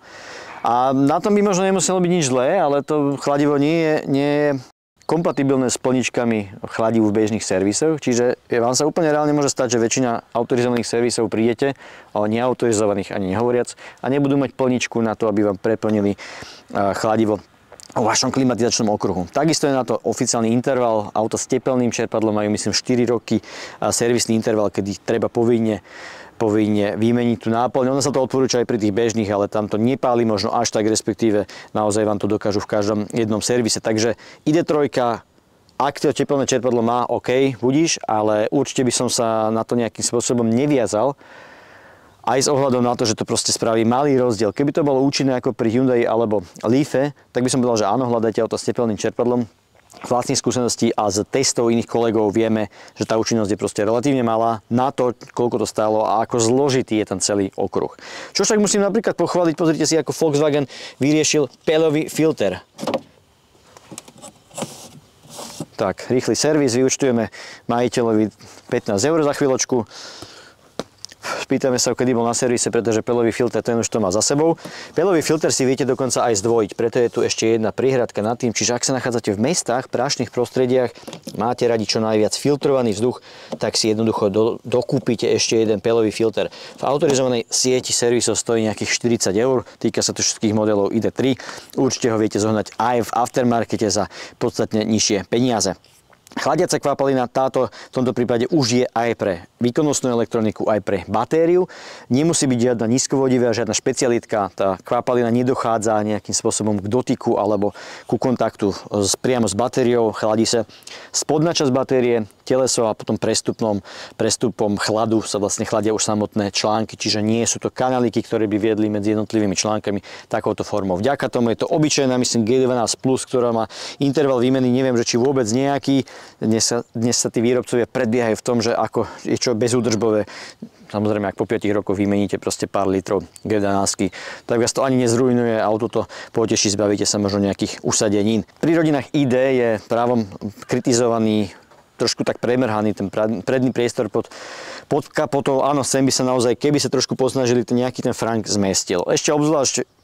A na tom by možno nemuselo byť nič zlé, ale to chladivo nie je, nie je kompatibilné s plničkami chladivu v bežných servisoch, čiže vám sa úplne reálne môže stať, že väčšina autorizovaných servisov prídete, ale neautorizovaných ani nehovoriac, a nebudú mať plničku na to, aby vám preplnili chladivo o vašom klimatizačnom okruhu. Takisto je na to oficiálny interval, auta s tepelným čerpadlom majú myslím štyri roky servisný interval, kedy treba povinne povinne vymeniť tú náplň. Ono sa to odporúča aj pri tých bežných, ale tam to nepáli možno až tak, respektíve naozaj vám to dokážu v každom jednom servise. Takže í dé tri, ak to tepelné čerpadlo má, OK, budíš, ale určite by som sa na to nejakým spôsobom neviazal, aj s ohľadom na to, že to proste spraví malý rozdiel. Keby to bolo účinné ako pri Hyundai alebo Leafe, tak by som povedal, že áno, hľadajte auto s tepelným čerpadlom. Z vlastných skúseností a z testov iných kolegov vieme, že tá účinnosť je proste relatívne malá na to, koľko to stálo a ako zložitý je ten celý okruh. Čo však musím napríklad pochváliť, pozrite si, ako Volkswagen vyriešil peľový filter. Tak, rýchly servis, vyúčtujeme majiteľovi pätnásť eur za chvíľočku. Pýtame sa, kedy bol na servise, pretože peľový filter, ten už to má za sebou. Peľový filter si viete dokonca aj zdvojiť, preto je tu ešte jedna prihradka nad tým, čiže ak sa nachádzate v mestách, prášnych prostrediach, máte radi čo najviac filtrovaný vzduch, tak si jednoducho do, dokúpite ešte jeden peľový filter. V autorizovanej sieti servisov stojí nejakých štyridsať eur, týka sa to všetkých modelov í dé tri. Určite ho viete zohnať aj v aftermarkete za podstatne nižšie peniaze. Chladiaca kvapalina, táto v tomto prípade už je aj pre výkonnostnú elektroniku, aj pre batériu. Nemusí byť žiadna nízkovodivá, žiadna špecialitka. Tá kvapalina nedochádza nejakým spôsobom k dotyku alebo ku kontaktu s, priamo s batériou. Chladí sa spodná časť batérie, teleso a potom prestupnom, prestupom chladu sa vlastne chladia už samotné články, čiže nie sú to kanáliky, ktoré by viedli medzi jednotlivými článkami takouto formou. Vďaka tomu je to obyčajná, myslím, gé dvanásť plus, ktorá má interval výmeny, neviem, že či vôbec nejaký. Dnes sa, dnes sa tí výrobcovia predbiehajú v tom, že ako je čo bezúdržbové. Samozrejme, ak po piatich rokoch vymeníte proste pár litrov gé dvanásť, tak vás to ani nezrujnuje, auto to poteší, zbavíte sa možno nejakých usadenín. Pri rodinách í dé je právom kritizovaný, trošku tak premrhaný ten predný priestor pod, pod kapotou. Áno, sem by sa naozaj, keby sa trošku posnažili, to nejaký ten frank zmestil. Ešte obzvlášť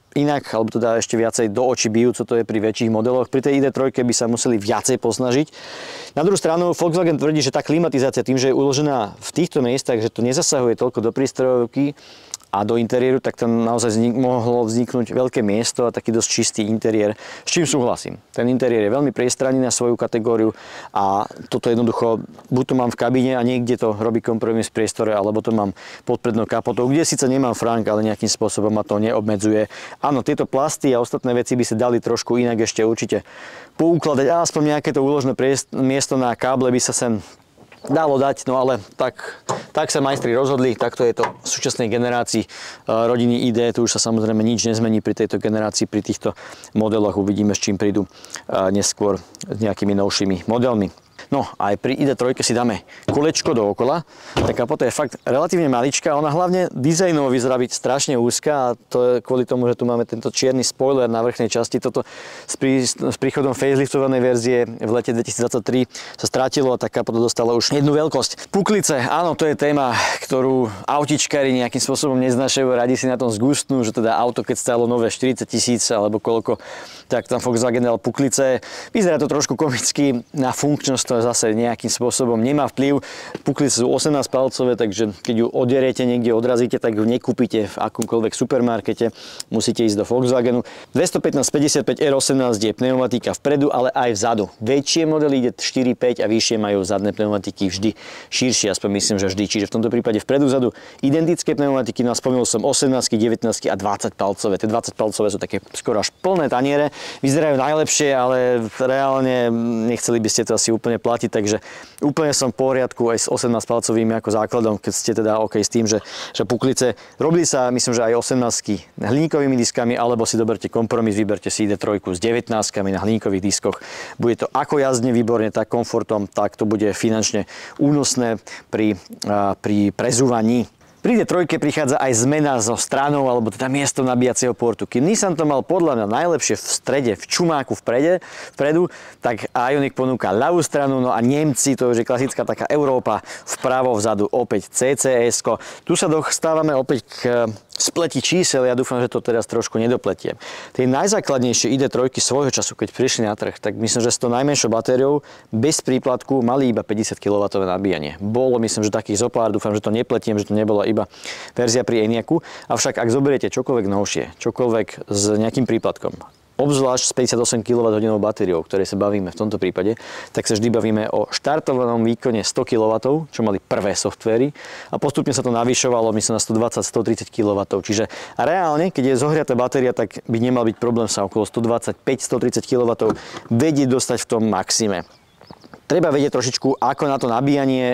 inak, alebo teda ešte viacej do očí bijú, co to je pri väčších modeloch. Pri tej í dé tri by sa museli viacej posnažiť. Na druhú stranu Volkswagen tvrdí, že tá klimatizácia tým, že je uložená v týchto miestach, že to nezasahuje toľko do prístrojovky a do interiéru, tak tam naozaj vznik, mohlo vzniknúť veľké miesto a taký dosť čistý interiér, s čím súhlasím. Ten interiér je veľmi priestranný na svoju kategóriu a toto jednoducho, buď to mám v kabíne a niekde to robí kompromis v priestore, alebo to mám pod prednou kapotou, kde síce nemám frank, ale nejakým spôsobom ma to neobmedzuje. Áno, tieto plasty a ostatné veci by sa dali trošku inak ešte určite poukladať a aspoň nejaké to úložné miesto na káble by sa sem dalo dať, no ale tak, tak sa majstri rozhodli, takto je to v súčasnej generácii rodiny í dé, tu už sa samozrejme nič nezmení pri tejto generácii, pri týchto modeloch, uvidíme, s čím prídu neskôr s nejakými novšími modelmi. No aj pri í dé tri si dáme kolečko dookola, tá kapota je fakt relatívne maličká, ona hlavne dizajnovo vyzerá byť strašne úzka a to je kvôli tomu, že tu máme tento čierny spoiler na vrchnej časti. Toto s, prí, s príchodom faceliftovanej verzie v lete dvetisícdvadsaťtri sa strátilo a tá kapota dostala už jednu veľkosť. Puklice, áno, to je téma, ktorú autičkári nejakým spôsobom neznášajú, radi si na tom zgustnú, že teda auto, keď stálo nové štyridsať tisíc alebo koľko, tak tam Volkswagen dal puklice. Vyzerá to trošku komicky, na funkčnosť to zase nejakým spôsobom nemá vplyv. Puklice sú osemnásťpalcové, takže keď ju oderete, niekde odrazíte, tak ju nekúpite v akomkoľvek supermarkete. Musíte ísť do Volkswagenu. dvestopätnásť päťdesiatpäť er osemnásť je pneumatika vpredu, ale aj vzadu. Väčšie modely ide štyri päť a vyššie majú zadné pneumatiky vždy širšie, aspoň myslím, že vždy. Čiže v tomto prípade vpredu, vzadu identické pneumatiky. No a spomínal som osemnásť, devätnásť a dvadsať palcové. Tie dvadsať palcové sú také skoro až plné taniere. Vyzerajú najlepšie, ale reálne nechceli by ste to asi úplne platiť, takže úplne som v poriadku aj s osemnásťpalcovými ako základom, keď ste teda OK s tým, že, že puklice. Robili sa, myslím, že aj osemnásťky hliníkovými diskami, alebo si doberte kompromis, vyberte si í dé tri s devätnástkami na hliníkových diskoch. Bude to ako jazdne výborne, tak komfortom, tak to bude finančne únosné pri, pri prezúvaní. Pri í dé tri prichádza aj zmena zo stranou, alebo teda miesto nabíjacieho portu. Keď Nissan to mal podľa mňa najlepšie v strede, v čumáku vprede, vpredu, tak Ioniq ponúka ľavú stranu, no a Nemci, to už je klasická taká Európa, vpravo, vzadu opäť cé cé esko. Tu sa dostávame opäť k spleti čísel, ja dúfam, že to teraz trošku nedopletiem. Tie najzákladnejšie í dé tri svojho času, keď prišli na trh, tak myslím, že s tou najmenšou batériou bez príplatku mali iba päťdesiat kilowattové nabíjanie. Bolo, myslím, že takých zopár, dúfam, že to nepletiem, že to nebola iba verzia pri Enyaqu. Avšak ak zoberiete čokoľvek novšie, čokoľvek s nejakým príplatkom, obzvlášť s päťdesiatosem kilowatthodín batériou, o ktorej sa bavíme v tomto prípade, tak sa vždy bavíme o štartovanom výkone sto kilowattov, čo mali prvé softvéry a postupne sa to navyšovalo, myslím, na stodvadsať až stotridsať kilowattov. Čiže reálne, keď je zohriatá batéria, tak by nemal byť problém sa okolo stodvadsaťpäť až stotridsať kilowattov vedieť dostať v tom maxime. Treba vedieť trošičku, ako na to nabíjanie.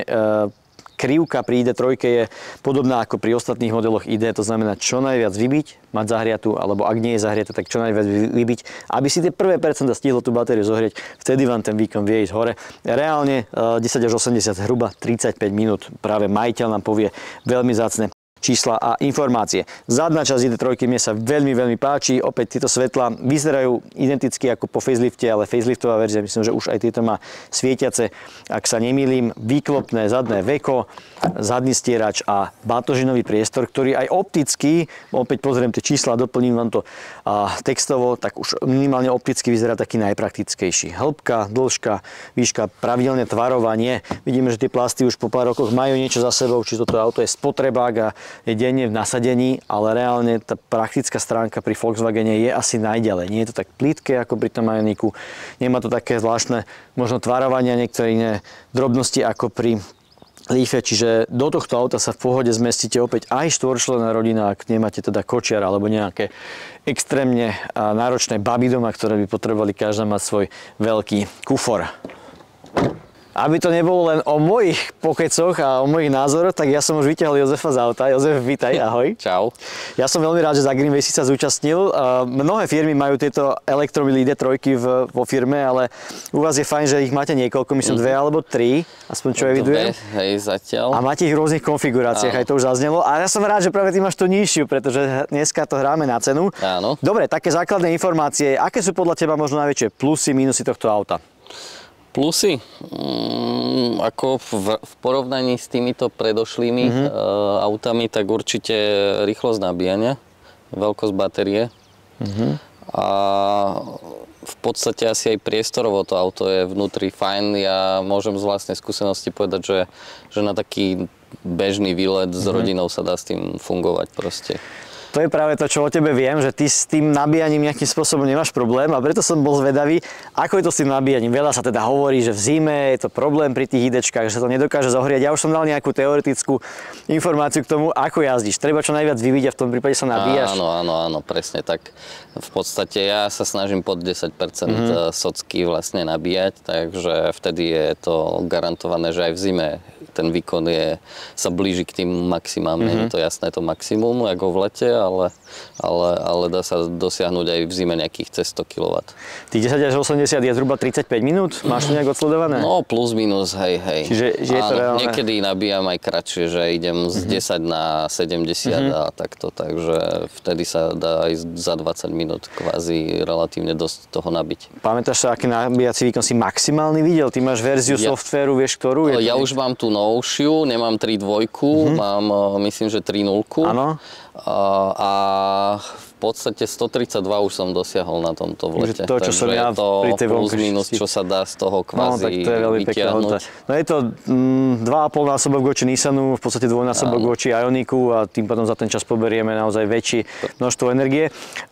Krivka pri í dé tri je podobná ako pri ostatných modeloch í dé, to znamená čo najviac vybiť, mať zahriatú, alebo ak nie je zahriatá, tak čo najviac vybiť, aby si tie prvé percentá stihlo tú batériu zohrieť, vtedy vám ten výkon vie ísť hore. Reálne desať až osemdesiat, hruba tridsaťpäť minút, práve majiteľ nám povie veľmi vzácne čísla a informácie. Zadná časť í dé tri mne sa veľmi, veľmi páči. Opäť tieto svetlá vyzerajú identicky ako po facelifte, ale faceliftová verzia, myslím, že už aj tieto má svietiace, ak sa nemýlim, výklopné zadné veko, zadný stierač a batožinový priestor, ktorý aj opticky, opäť pozriem tie čísla, doplním vám to textovo, tak už minimálne opticky vyzerá taký najpraktickejší. Hĺbka, dĺžka, výška, pravidelné tvarovanie. Vidíme, že tie plasty už po pár rokoch majú niečo za sebou, či toto auto je spotrebák a je denne v nasadení, ale reálne tá praktická stránka pri Volkswagene je asi najďalej. Nie je to tak plítke ako pri tom Ioniqu, nemá to také zvláštne možno tvarovanie a niektoré iné drobnosti ako pri Leafe, čiže do tohto auta sa v pohode zmestíte opäť aj štvorčlenná rodina, ak nemáte teda kočiar alebo nejaké extrémne náročné baby doma, ktoré by potrebovali každá mať svoj veľký kufor. Aby to nebolo len o mojich pokecoch a o mojich názoroch, tak ja som už vyťahol Jozefa z auta. Jozef, vítaj, ahoj. Čau. Ja som veľmi rád, že za Greenway si sa zúčastnil. Mnohé firmy majú tieto elektromily í dé tri vo firme, ale u vás je fajn, že ich máte niekoľko, myslím dve alebo tri, aspoň čo evidujem. Dve, hej, zatiaľ. A máte ich v rôznych konfiguráciách, aj to už zaznelo. A ja som rád, že práve ty máš tú nižšiu, pretože dneska to hráme na cenu. Áno. Dobre, také základné informácie. Aké sú podľa teba možno najväčšie plusy, minusy tohto auta? Plusy? Mm, ako v, v porovnaní s týmito predošlými mm-hmm. e, autami, tak určite rýchlosť nabíjania, veľkosť batérie, Uh-huh. A v podstate asi aj priestorovo to auto je vnútri fajn. Ja môžem z vlastnej skúsenosti povedať, že, že na taký bežný výlet s rodinou sa dá s tým fungovať proste. To je práve to, čo o tebe viem, že ty s tým nabíjaním nejakým spôsobom nemáš problém a preto som bol zvedavý, ako je to s tým nabíjaním. Veľa sa teda hovorí, že v zime je to problém pri tých idečkách, že sa to nedokáže zohrieť. Ja už som dal nejakú teoretickú informáciu k tomu, ako jazdíš. Treba čo najviac vyviť a v tom prípade sa nabíjaš. Áno, áno, áno, presne tak. V podstate ja sa snažím pod desať percent mm-hmm. socky vlastne nabíjať, takže vtedy je to garantované, že aj v zime ten výkon je, sa blíži k tým maximám. Mm-hmm. Nie je to jasné to maximum, ako v lete, ale, ale, ale dá sa dosiahnuť aj v zime nejakých cez sto kilowattov. Tých desať až osemdesiat je zhruba tridsaťpäť minút? Máš to nejak odsledované? No plus minus, hej, hej. Čiže že je to áno, reálne? Niekedy nabíjam aj kratšie, že idem z mm-hmm. desať na sedemdesiat mm-hmm. a takto, takže vtedy sa dá aj za dvadsať minút kvázi relatívne dosť toho nabiť. Pamätáš sa, aký nabíjací výkon si maximálny videl? Ty máš verziu ja, softvéru, vieš ktorú? Je ja to... už mám tú novšiu, nemám tri dvojku, mm-hmm. mám myslím, že tri nulku. Áno. A, a v podstate stotridsaťdva už som dosiahol na tomto v lete. To, čo som ja to pri tej plus minus, čo sa dá z toho kvázi no, tak to je veľmi vytiahnuť. No je to mm, dva a pol násobok voči Nissanu, v podstate dvojnásobok voči Ioniqu a tým pádom za ten čas poberieme naozaj väčšie množstvo energie.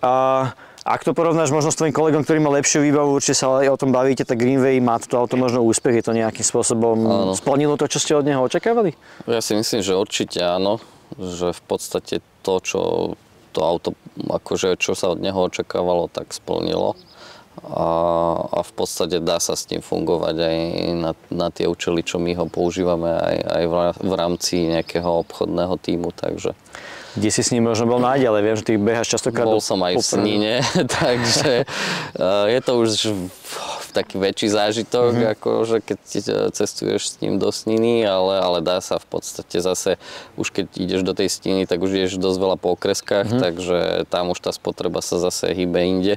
A ak to porovnáš možno s tvojím kolegom, ktorý má lepšiu výbavu, určite sa aj o tom bavíte, tak Greenway má toto auto možno úspech, je to nejakým spôsobom áno. Splnilo to, čo ste od neho očakávali? Ja si myslím, že určite áno, že v podstate to, čo to auto, akože čo sa od neho očakávalo, tak splnilo. A, a v podstate dá sa s tým fungovať aj na, na tie účely, čo my ho používame aj, aj v rámci nejakého obchodného tímu, takže... Kde si s ním možno bol najďalej? Viem, že ty behaš častokrát... Bol som aj v Snine, takže je to už taký väčší zážitok, mm-hmm. ako že keď cestuješ s ním do Sniny, ale, ale dá sa v podstate zase, už keď ideš do tej Sniny, tak už ideš dosť veľa po okreskách, mm-hmm. takže tam už tá spotreba sa zase hýbe inde.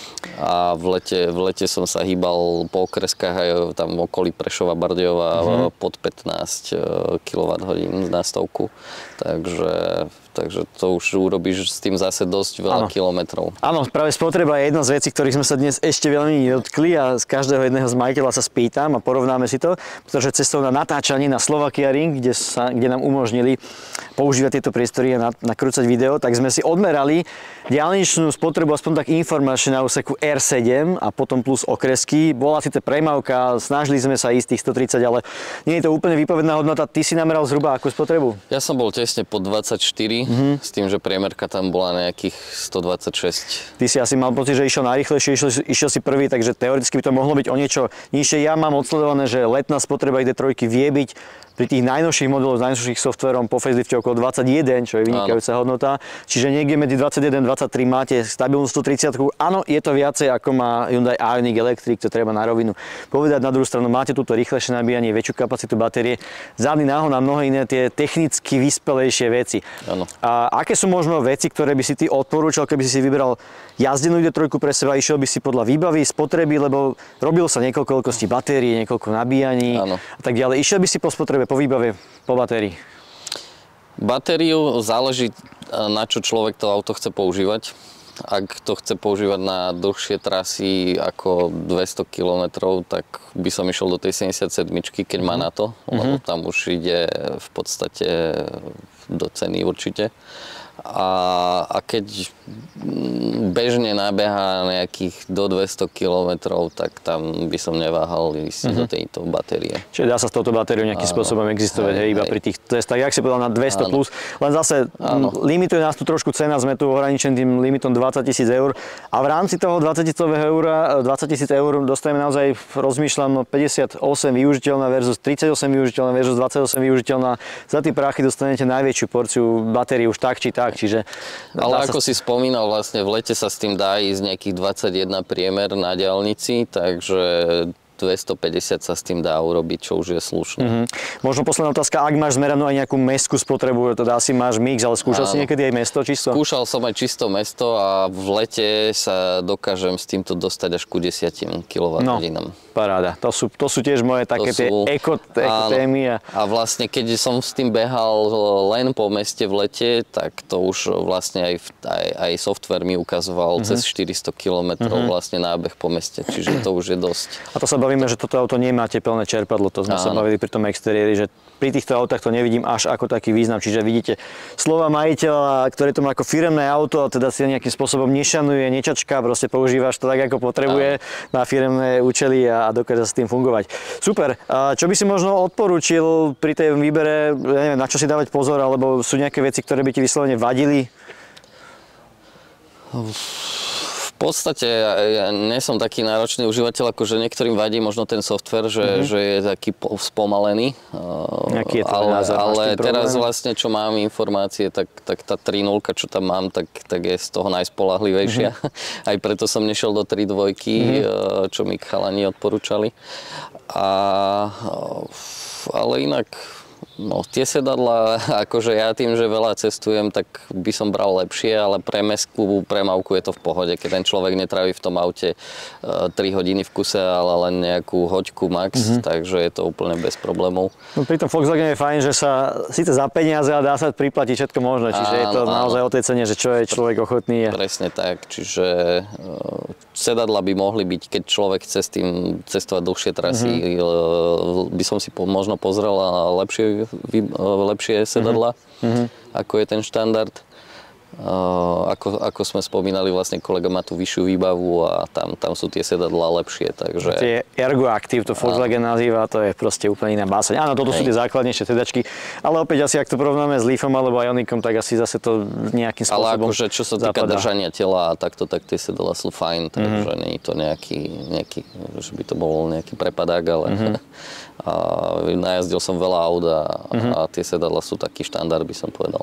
A v lete, v lete som sa hýbal po okreskách aj tam v okolí Prešova, Bardejova mm-hmm. pod pätnásť kilowatthodín na stovku. Takže, takže to už urobíš s tým zase dosť veľa ano. kilometrov. Áno, práve spotreba je jedna z vecí, ktorých sme sa dnes ešte veľmi nedotkli a z každého jedného z majiteľa sa spýtam a porovnáme si to, pretože cestou na natáčanie na Slovakia Ring, kde, sa, kde nám umožnili používať tieto priestory a nakrúcať video, tak sme si odmerali diaľničnú spotrebu, aspoň tak informačne na úseku er sedem a potom plus okresky. Bola síce premávka, snažili sme sa ísť tých stotridsať, ale nie je to úplne výpovedná hodnota. Ty si nameral zhruba akú spotrebu? Ja som bol tesne pod dvadsaťštyri, mm-hmm. s tým, že priemerka tam bola nejakých stodvadsaťšesť. Ty si asi mal pocit, že išiel najrýchlejšie, išiel, išiel si prvý, takže teoreticky by to mohlo byť o niečo nižšie. Ja mám odsledované, že letná spotreba í dé tri vie byť pri tých najnovších modeloch s najnovších softvérom po facelifte okolo dvadsaťjeden, čo je vynikajúca hodnota. Čiže niekde medzi dvadsaťjeden a dvadsaťtri máte stabilnú stotridsať. Áno, je to viacej ako má Hyundai Ioniq Electric, to treba na rovinu povedať. Na druhú stranu máte túto rýchlejšie nabíjanie, väčšiu kapacitu batérie. Zadný náhon a mnohé iné tie technicky vyspelejšie veci. Áno. A aké sú možno veci, ktoré by si ty odporúčal, keby si si vybral jazdenú í dé tri pre seba, išiel by si podľa výbavy, spotreby, lebo robil sa niekoľko veľkosti batérie, niekoľko nabíjaní Áno. a tak ďalej. Išiel by si po spotrebe, po výbave, po batérii? Batériu záleží, na čo človek to auto chce používať. Ak to chce používať na dlhšie trasy ako dvesto kilometrov, tak by som išiel do tej sedemdesiatsedem, keď má na to, lebo tam už ide v podstate do ceny určite. A, a keď bežne nabeha nejakých do dvesto kilometrov, tak tam by som neváhal ísť uh-huh. do tejto batérie. Čiže dá sa s touto batériou nejakým áno. spôsobom existovať, hej, hej, iba hej. pri tých testách, jak si povedal, na dvesto áno. plus. Len zase áno. limituje nás tu trošku cena, sme tu ohraničení tým limitom dvadsať tisíc eur. A v rámci toho dvadsať tisíc eur dostaneme naozaj, rozmýšľam, päťdesiatosem využiteľná versus tridsaťosem využiteľná versus dvadsaťosem využiteľná. Za tie prachy dostanete najväčšiu porciu batérie už tak či tak. Čiže ale ako sa... si spomínal, vlastne v lete sa s tým dá ísť nejakých dvadsaťjeden priemer na diaľnici, takže dvestopäťdesiat sa s tým dá urobiť, čo už je slušné. Mm-hmm. Možno posledná otázka, ak máš zmeranú aj nejakú mestskú spotrebu, teda asi máš mix, ale skúšal Áno. si niekedy aj mesto čisto? Skúšal som aj čisto mesto a v lete sa dokážem s týmto dostať až ku desiatim kilowatthodinám. No, paráda. To sú, to sú tiež moje také tie sú, eko, eko témy. A... a vlastne keď som s tým behal len po meste v lete, tak to už vlastne aj, aj, aj software mi ukazoval mm-hmm. cez štyristo kilometrov mm-hmm. vlastne nábeh po meste, čiže to už je dosť. A to sa bavíme, že toto auto nemá tepelné čerpadlo, to sme Áno. sa bavili pri tom exteriéri, že pri týchto autách to nevidím až ako taký význam, čiže vidíte slova majiteľa, ktoré to má ako firemné auto a teda si nejakým spôsobom nešanuje, nečačká, proste používaš to tak, ako potrebuje Áno. na firemné účely a dokáže s tým fungovať. Super. A čo by si možno odporúčil pri tej výbere, neviem, na čo si dávať pozor, alebo sú nejaké veci, ktoré by ti vyslovene vadili? V podstate ja nie som taký náročný užívateľ, akože niektorým vadí možno ten software, že, mm-hmm. že je taký spomalený. Aký je to ale názor? ale teraz vlastne, čo mám informácie, tak, tak tá tri nula, čo tam mám, tak, tak je z toho najspolahlivejšia. Mm-hmm. Aj preto som nešiel do tri dva, mm-hmm. čo mi chalani odporúčali. A, ale inak... No, tie sedadlá, akože ja tým, že veľa cestujem, tak by som bral lepšie, ale pre mestskú premávku je to v pohode, keď ten človek netrávi v tom aute tri hodiny v kuse, ale len nejakú hoďku max, mm-hmm. takže je to úplne bez problémov. No, pri tom Volkswagene je fajn, že sa síce za peniaze, ale dá sa priplatiť všetko možné, čiže áno, je to áno. naozaj o tej cene, že čo je človek ochotný. Je. Presne tak, čiže uh, sedadlá by mohli byť, keď človek chce s tým cestovať dlhšie trasy, mm-hmm. uh, by som si po, možno pozrel lepšie lepšie sedadla, mm-hmm. ako je ten štandard. Uh, ako, ako sme spomínali, vlastne kolega má tú vyššiu výbavu a tam, tam sú tie sedadlá lepšie, takže... Tie Ergoactive, to Volkswagen nazýva, to je proste úplne iná báseň. Áno, toto Hej. sú tie základnejšie sedačky, ale opäť asi, ak to porovnáme s Leafom alebo Ionicom, tak asi zase to nejakým spôsobom Ale akože, čo sa týka zapadá. Držania tela a takto, tak tie sedadlá sú fajn, takže mm-hmm. nie je to nejaký, nejaký, že by to bol nejaký prepadák, ale... Mm-hmm. a najazdil som veľa aut a, mm-hmm. a tie sedadlá sú taký štandard, by som povedal.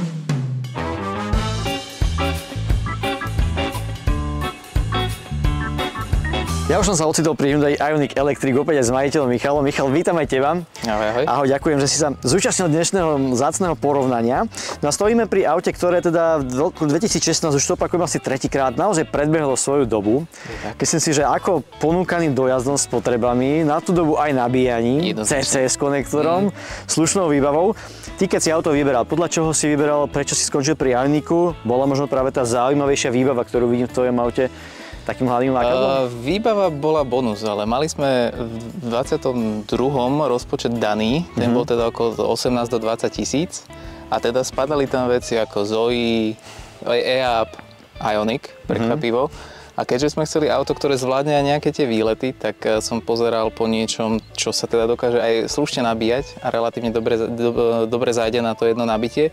Ja už som sa ocitol pri Hyundai Ioniq Electric opäť aj s majiteľom Michalom. Michal, vítam aj teba. Ahoj, ahoj. Ahoj, ďakujem, že si sa zúčastnil dnešného vzácneho porovnania. No a stojíme pri aute, ktoré teda v roku dvetisícšestnásť, už to opakujem asi tretíkrát, naozaj predbehlo svoju dobu. Myslím si, že ako ponúkaným dojazdom s potrebami, na tú dobu aj nabíjaním, cé cé es konektorom, mm. slušnou výbavou. Ty, keď si auto vyberal, podľa čoho si vyberal, prečo si skončil pri Ioniqu? Bola možno práve tá zaujímavejšia výbava, ktorú vidím v tvojom aute, takým hlavným lákadlom? Uh, výbava bola bonus, ale mali sme v dvadsiatom druhom rozpočet daný, ten mm-hmm. bol teda okolo osemnásť do dvadsať tisíc a teda spadali tam veci ako Zoe, e-up, Ioniq, prekvapivo. Mm-hmm. A keďže sme chceli auto, ktoré zvládne aj nejaké tie výlety, tak som pozeral po niečom, čo sa teda dokáže aj slušne nabíjať a relatívne dobre, do, dobre zájde na to jedno nabitie.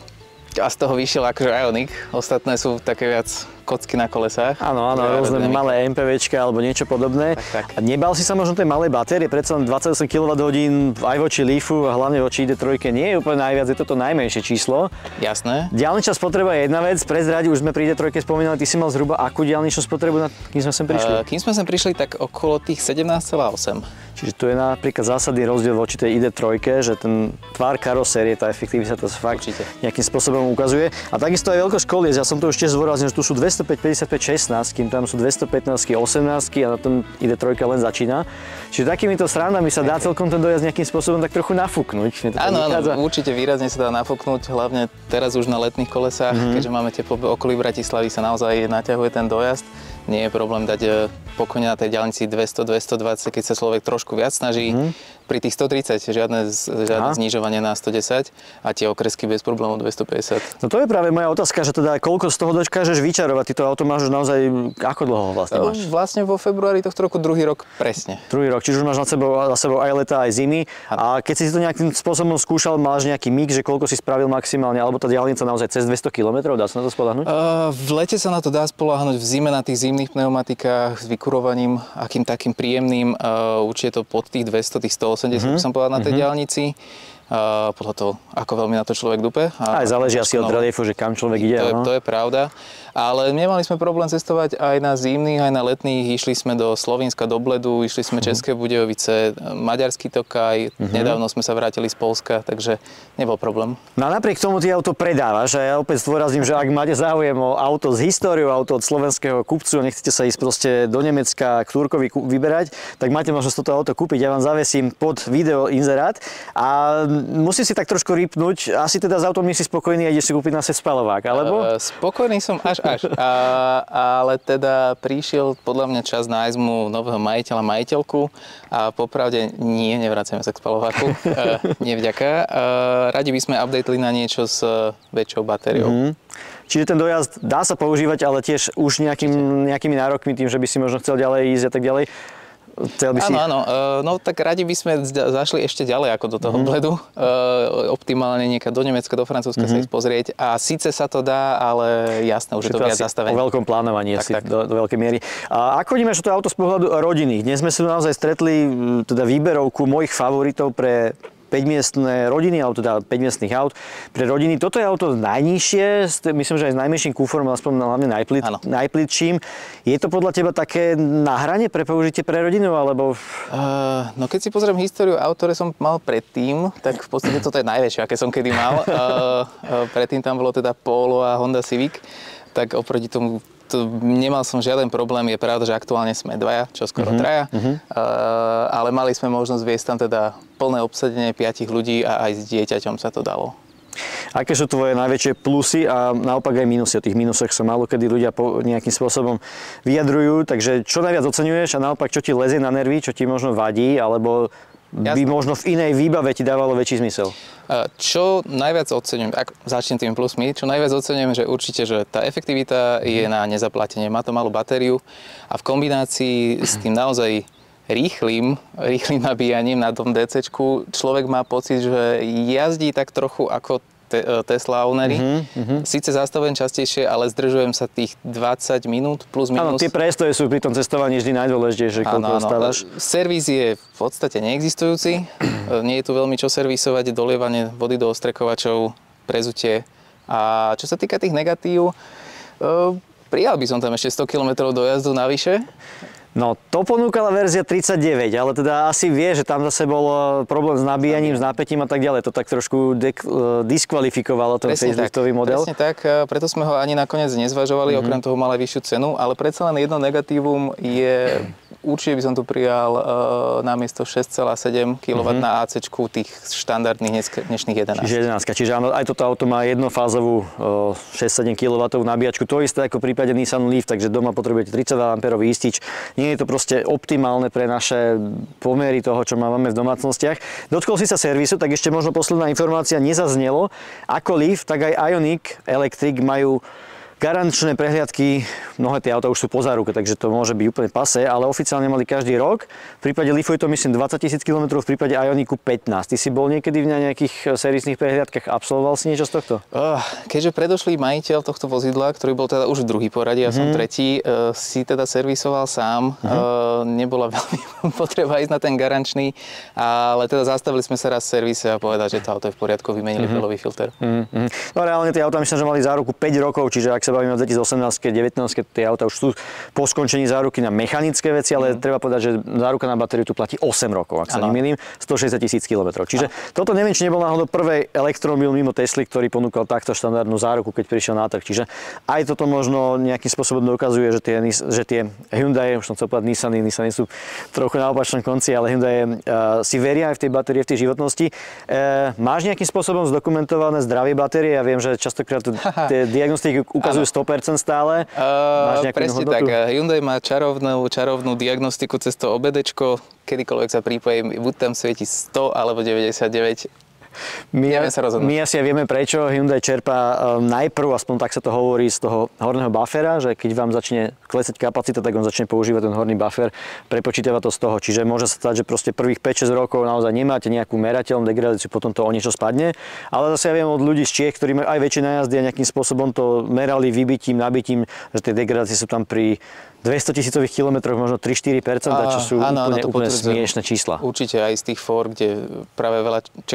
A z toho vyšiel akože Ioniq, ostatné sú také viac kocky na kolesách. Áno, áno, rôzne malé MPVčka alebo niečo podobné. Tak, tak. A nebal si sa možno tej malej batérie? Predsa len dvadsaťosem kilowatthodín aj voči Leafu a hlavne voči í dé tri nie je úplne najviac, je toto najmenšie číslo. Jasné. Diaľničná spotreba je jedna vec, prezradi, už sme pri í dé tri spomínali, ty si mal zhruba akú diaľničnú spotrebu, kým sme sem prišli? Uh, kým sme sem prišli, tak okolo tých sedemnásť celá osem. Čiže tu je napríklad zásadný rozdiel voči tej í dé tri, že ten tvár karosérie, tá efektivita to fakt Určite. nejakým spôsobom ukazuje. A takisto aj veľkosť kolies, ja som to už tiež zdôraznil, že tu sú dvestopäť, päťdesiatpäť, šestnásť, kým tam sú dvestopätnásť, osemnásť a na tom í dé tri len začína. Čiže takýmito srandami sa dá celkom ten dojazd nejakým spôsobom tak trochu nafúknuť. Áno, áno, určite výrazne sa dá nafúknúť, hlavne teraz už na letných kolesách, mm-hmm. keďže máme teplo okolí Bratislavy, sa naozaj naťahuje ten dojazd. Nie je problém dať pokojne na tej diaľnici dvesto dvestodvadsať, keď sa človek trošku viac snaží. Mm. Pri tých stotridsať žiadne, žiadne znižovanie na stodesať a tie okresky bez problémov dvestopäťdesiat. No to je práve moja otázka, že teda koľko z toho dokážeš vyčarovať? Ty to auto máš už naozaj, ako dlho vlastne máš? Vlastne vo februári tohto roku druhý rok presne. Druhý rok, čiže už máš nad sebou, za sebou aj leta, aj zimy. A keď si to nejakým spôsobom skúšal, máš nejaký mix, že koľko si spravil maximálne, alebo tá diaľnica naozaj cez dvesto kilometrov, dá sa na to spoľahnúť? Uh, v lete sa na to dá spoľahnúť, v zime na tých zimných pneumatikách s vykurovaním, akým takým príjemným, uh, určite to pod tých dvesto, tých stoosemdesiat mm-hmm. som povedal na tej mm-hmm. diaľnici. Uh, podľa toho, ako veľmi na to človek dupe. A aj záleží asi od reliefu, že kam človek ide. To je, no? to je pravda. Ale nemali sme problém cestovať aj na zimných, aj na letných. Išli sme do Slovenska, do Bledu, išli sme uh-huh. České Budějovice, Maďarský Tokaj, uh-huh. nedávno sme sa vrátili z Poľska, takže nebol problém. No a napriek tomu ty auto predávaš a ja opäť zdôrazním, že ak máte záujem o auto s históriou, auto od slovenského kupcu a nechcete sa ísť proste do Nemecka k Turkovi vyberať, tak máte možnosť toto auto kúpiť. Ja vám zavesím pod video inzerát a musím si tak trošku rýpnuť. Asi teda s autom nie si spokojný a ideš si kúpiť na svet spaľovák, alebo? Uh, spokojný som až až. A, ale teda prišiel podľa mňa čas nájsť mu nového majiteľa, majiteľku a popravde nie, nevraceme sa k spaľováku. uh, nevďaka. Uh, radi by sme updateli na niečo s väčšou batériou. Mm-hmm. Čiže ten dojazd dá sa používať, ale tiež už nejakým, nejakými nárokmi, tým, že by si možno chcel ďalej ísť a tak ďalej. Chcel by si... Áno, áno. No tak radi by sme zašli ešte ďalej ako do toho mm-hmm. Bledu. Optimálne niekam do Nemecka, do Francúzska mm-hmm. sa ísť pozrieť. A síce sa to dá, ale jasné, už je to viac zastavené. O veľkom plánovaní asi do, do veľkej miery. A ako vnímaš to auto z pohľadu rodiny? Dnes sme sa naozaj stretli teda výberovku mojich favoritov pre päťmiestne rodiny, alebo teda päťmiestnych aut. Pre rodiny toto je auto najnižšie, myslím, že aj s najmenším kúforom, aspoň hlavne najplit, najplitším. Je to podľa teba také na hrane pre použitie pre rodinu, alebo... Uh, no keď si pozriem históriu aut, ktoré som mal predtým, tak v podstate toto je najväčšie, aké som kedy mal. Uh, uh, predtým tam bolo teda Polo a Honda Civic, tak oproti tomu to nemal som žiaden problém, je pravda, že aktuálne sme dvaja, čo skoro uh-huh, traja, uh-huh. Uh, ale mali sme možnosť viesť tam teda plné obsadenie piatich ľudí a aj s dieťaťom sa to dalo. Aké sú tvoje najväčšie plusy a naopak aj minusy? O tých minusoch sa málo kedy ľudia po nejakým spôsobom vyjadrujú, takže čo najviac oceňuješ a naopak čo ti lezie na nervy, čo ti možno vadí, alebo by Jasne. možno v inej výbave ti dávalo väčší zmysel? Čo najviac oceňujem, ak začnem tými plusmi, čo najviac oceňujem, že určite, že tá efektivita je na nezaplatenie. Má to malú batériu a v kombinácii s tým naozaj rýchlým, rýchlým nabíjaním na tom DCčku človek má pocit, že jazdí tak trochu ako te, Tesla ownery. Uh-huh, uh-huh. Síce zastavujem častejšie, ale zdržujem sa tých dvadsať minút plus minus. Áno, tie prestoje sú pri tom cestovaní vždy najdôležitejšie, koľko ostávaš. Servis je v podstate neexistujúci. Nie je tu veľmi čo servisovať, dolievanie vody do ostrekovačov, prezutie. A čo sa týka tých negatív, prijal by som tam ešte sto kilometrov dojazdu navyše. No, to ponúkala verzia tridsaťdeväť, ale teda asi vie, že tam zase bol problém s nabíjaním, s napätím a tak ďalej. To tak trošku dek- diskvalifikovalo ten faceliftový model. Presne tak, preto sme ho ani nakoniec nezvažovali, mm-hmm. okrem toho mal aj vyššiu cenu, ale predsa len jedno negatívum je, určite by som tu prijal uh, namiesto šesť celá sedem kilowattov mm-hmm. na ACčku tých štandardných dnešných jedenásť. Čiže jedenásť, čiže áno, aj toto auto má jednofázovú uh, šesť sedem kilowattov nabíjačku, to isté ako v prípade Nissan Leaf, takže doma potrebujete tridsať ampérový istič. Nie je to proste optimálne pre naše pomery toho, čo máme v domácnostiach. Dotkol si sa servisu, tak ešte možno posledná informácia nezaznelo. Ako Leaf, tak aj Ioniq Electric majú garančné prehliadky, mnohé tie auta už sú po záruke, takže to môže byť úplne pasé, ale oficiálne mali každý rok. V prípade Leafu je to myslím dvadsať tisíc kilometrov, v prípade Ioniqu pätnásť. Ty si bol niekedy v nejakých servisných prehliadkach, absolvoval si niečo z tohto? Uh, keďže predošlý majiteľ tohto vozidla, ktorý bol teda už v druhý poradí, ja mm. som tretí, uh, si teda servisoval sám. Mm. Uh, nebola veľmi potreba ísť na ten garančný, ale teda zastavili sme sa raz v servise a povedať, že to auto je v poriadku, vymenili mm. pelový filter. Mm. No reálne tie autá myslím, že mali záruku päť rokov, čiže ak sa bavíme o dvetisícosemnásť devätnásť, keď tie auta už sú po skončení záruky na mechanické veci, ale mm. treba povedať, že záruka na batériu tu platí osem rokov, ak sa nemýlim, stošesťdesiat tisíc kilometrov. Čiže ano. Toto neviem, či nebol náhodou prvý elektromobil mimo Tesly, ktorý ponúkal takto štandardnú záruku, keď prišiel na trh. Čiže aj toto možno nejakým spôsobom dokazuje, že tie, že tie Hyundai, už som chcel povedať Nissany, Nissany sú trochu na opačnom konci, ale Hyundai uh, si veria aj v tej batérie, v tej životnosti. Uh, máš nejakým spôsobom zdokumentované zdravie batérie? Ja viem, že častokrát tie diagnostiky ukazujú sto percent stále. Uh, presne hodnotu? Tak. Hyundai má čarovnú, čarovnú diagnostiku cez to ó bé déčko. Kedykoľvek sa pripojí, buď tam svieti sto alebo deväťdesiatdeväť. My, my asi aj vieme prečo. Hyundai čerpá um, najprv, aspoň tak sa to hovorí, z toho horného buffera, že keď vám začne klesať kapacita, tak on začne používať ten horný buffer, prepočítava to z toho. Čiže môže sa stať, že proste prvých päť šesť rokov naozaj nemáte nejakú merateľnú degradáciu, potom to o niečo spadne. Ale zase ja viem od ľudí z Čiech, ktorí majú aj väčšie najazdy a nejakým spôsobom to merali vybitím, nabitím, že tie degradácie sú tam pri dvestotisícových kilometroch možno tri až štyri percentá, čo sú áno, úplne, úplne smiešné čísla. Určite aj z tých fór, kde práve veľa Čechov má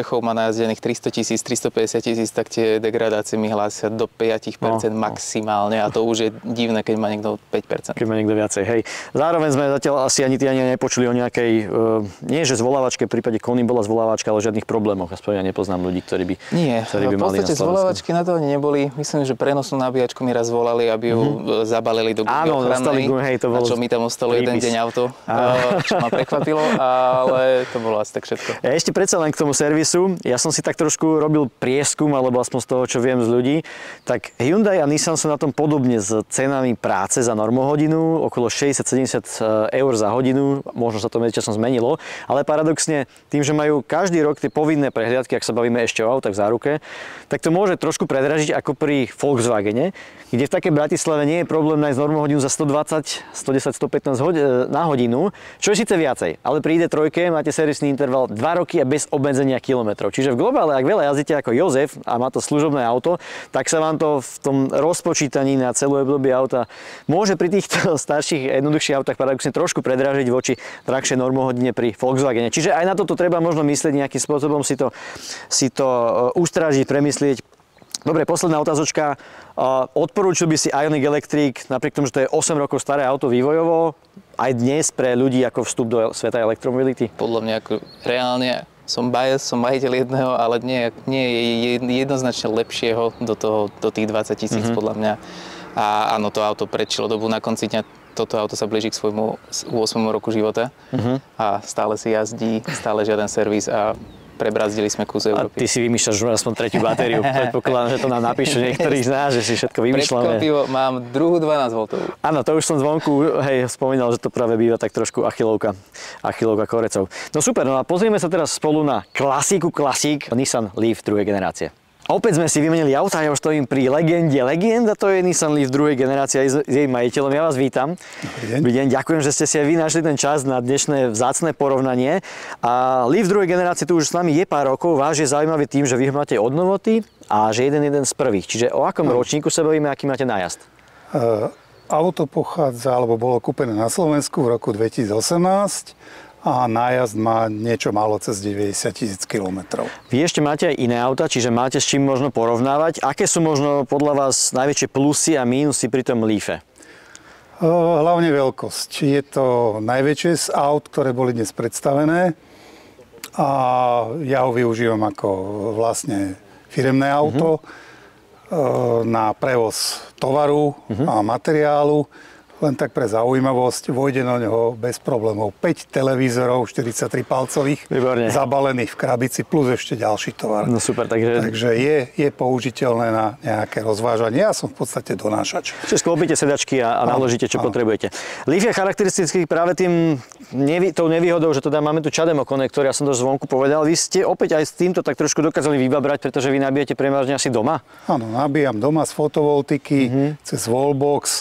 najazdených tristo tisíc, tristopäťdesiat tisíc, tak tie degradácie mi hlásia do päť percent no, maximálne a to už je divné, keď má niekto päť percent. Keď má niekto viacej, hej. Zároveň sme zatiaľ asi ani ty ani nepočuli o nejakej, uh, nie že zvolávačke, v prípade Kony bola zvolávačka, ale žiadnych problémoch. Aspoň ja nepoznám ľudí, ktorí by, nie, ktorí by mali na Slovensku. Nie, v podstate zvolávačky na to ani neboli. Myslím, že prenosnú nabíjačku mi raz volali, aby ju mm-hmm. zabalili do gumy ochrannej. Áno, hej, to bolo... A čo mi tam ostalo prípis. Jeden deň auto, uh, čo ma prekvapilo, ale to bolo asi tak všetko. Ja ešte predsa len k tomu servisu. Ja som si tak trošku robil prieskum, alebo aspoň z toho, čo viem z ľudí. Tak Hyundai a Nissan sú na tom podobne s cenami práce za normohodinu, okolo šesťdesiat sedemdesiat eur za hodinu. Možno sa to medzičasom zmenilo. Ale paradoxne, tým, že majú každý rok tie povinné prehliadky, ak sa bavíme ešte o autách v záruke, tak to môže trošku predražiť ako pri Volkswagene, kde v takej Bratislave nie je problém nájsť normohodinu za stodvadsať, stodesať, stopätnásť hod- na hodinu, čo je síce viacej, ale pri í dé tri máte servisný interval dva roky a bez obmedzenia kilometrov. Čiže v globále, ak veľa jazdíte ako Jozef a má to služobné auto, tak sa vám to v tom rozpočítaní na celú obdobie auta môže pri týchto starších, jednoduchších autách paradoxne trošku predražiť voči drahšej normohodine pri Volkswagene. Čiže aj na toto treba možno myslieť nejakým spôsobom, si to, si to ustrážiť, premyslieť. Dobre, posledná otázočka. Odporúčil by si Ioniq Electric, napriek tomu, že to je osem rokov staré auto vývojovo, aj dnes pre ľudí ako vstup do sveta elektromobility? Podľa mňa ako reálne som bias, som majiteľ jedného, ale nie, nie je jednoznačne lepšieho do, toho, do tých dvadsať tisíc mm-hmm. podľa mňa. A áno, to auto predčilo dobu, na konci dňa toto auto sa blíži k svojmu ôsmemu roku života mm-hmm. a stále si jazdí, stále žiaden servis a prebrazdili sme kus Európy. A ty si vymýšľaš už aspoň tretiu batériu. Predpokladám, že to nám napíšu niektorí z nás, že si všetko vymýšľame. Prekvapivo, mám druhú dvanásť voltovú. Áno, to už som zvonku, hej, spomínal, že to práve býva tak trošku achilovka, achilovka korecov. No super, no a pozrieme sa teraz spolu na klasiku klasík Nissan Leaf druhej generácie. Opäť sme si vymenili auta, ja už stojím pri legende legend a to je Nissan Leaf druhej generácie s jej majiteľom. Ja vás vítam. Dobrý deň. Ďakujem, že ste si aj vy našli ten čas na dnešné vzácne porovnanie. A Leaf druhej generácie tu už s nami je pár rokov. Váš je zaujímavý tým, že vy ho máte od novoty a že jeden jeden z prvých. Čiže o akom no. ročníku sa bavíme, aký máte nájazd? Uh, auto pochádza, alebo bolo kúpené na Slovensku v roku dvetisícosemnásť. A nájazd má niečo málo cez deväťdesiat tisíc kilometrov. Vy ešte máte aj iné auta, čiže máte s čím možno porovnávať. Aké sú možno podľa vás najväčšie plusy a mínusy pri tom Leafe? Hlavne veľkosť. Je to najväčšie z aut, ktoré boli dnes predstavené. A ja ho využívam ako vlastne firemné auto uh-huh. na prevoz tovaru uh-huh. a materiálu. Len tak pre zaujímavosť, vojde na ňoho bez problémov päť televízorov štyridsaťtri palcových, výborne, zabalených v krabici, plus ešte ďalší tovar. No super, takže... Takže je, je použiteľné na nejaké rozvážanie. Ja som v podstate donášač. Čiže sklopíte sedačky a, a naložíte, čo áno. potrebujete. Leaf je charakteristický práve tým nevý, tou nevýhodou, že teda máme tu CHAdeMO konektor, ja som to zvonku povedal. Vy ste opäť aj s týmto tak trošku dokázali vybabrať, pretože vy nabijete prevažne asi doma? Áno, nabíjam doma z fotovoltiky, mm-hmm. cez wallbox.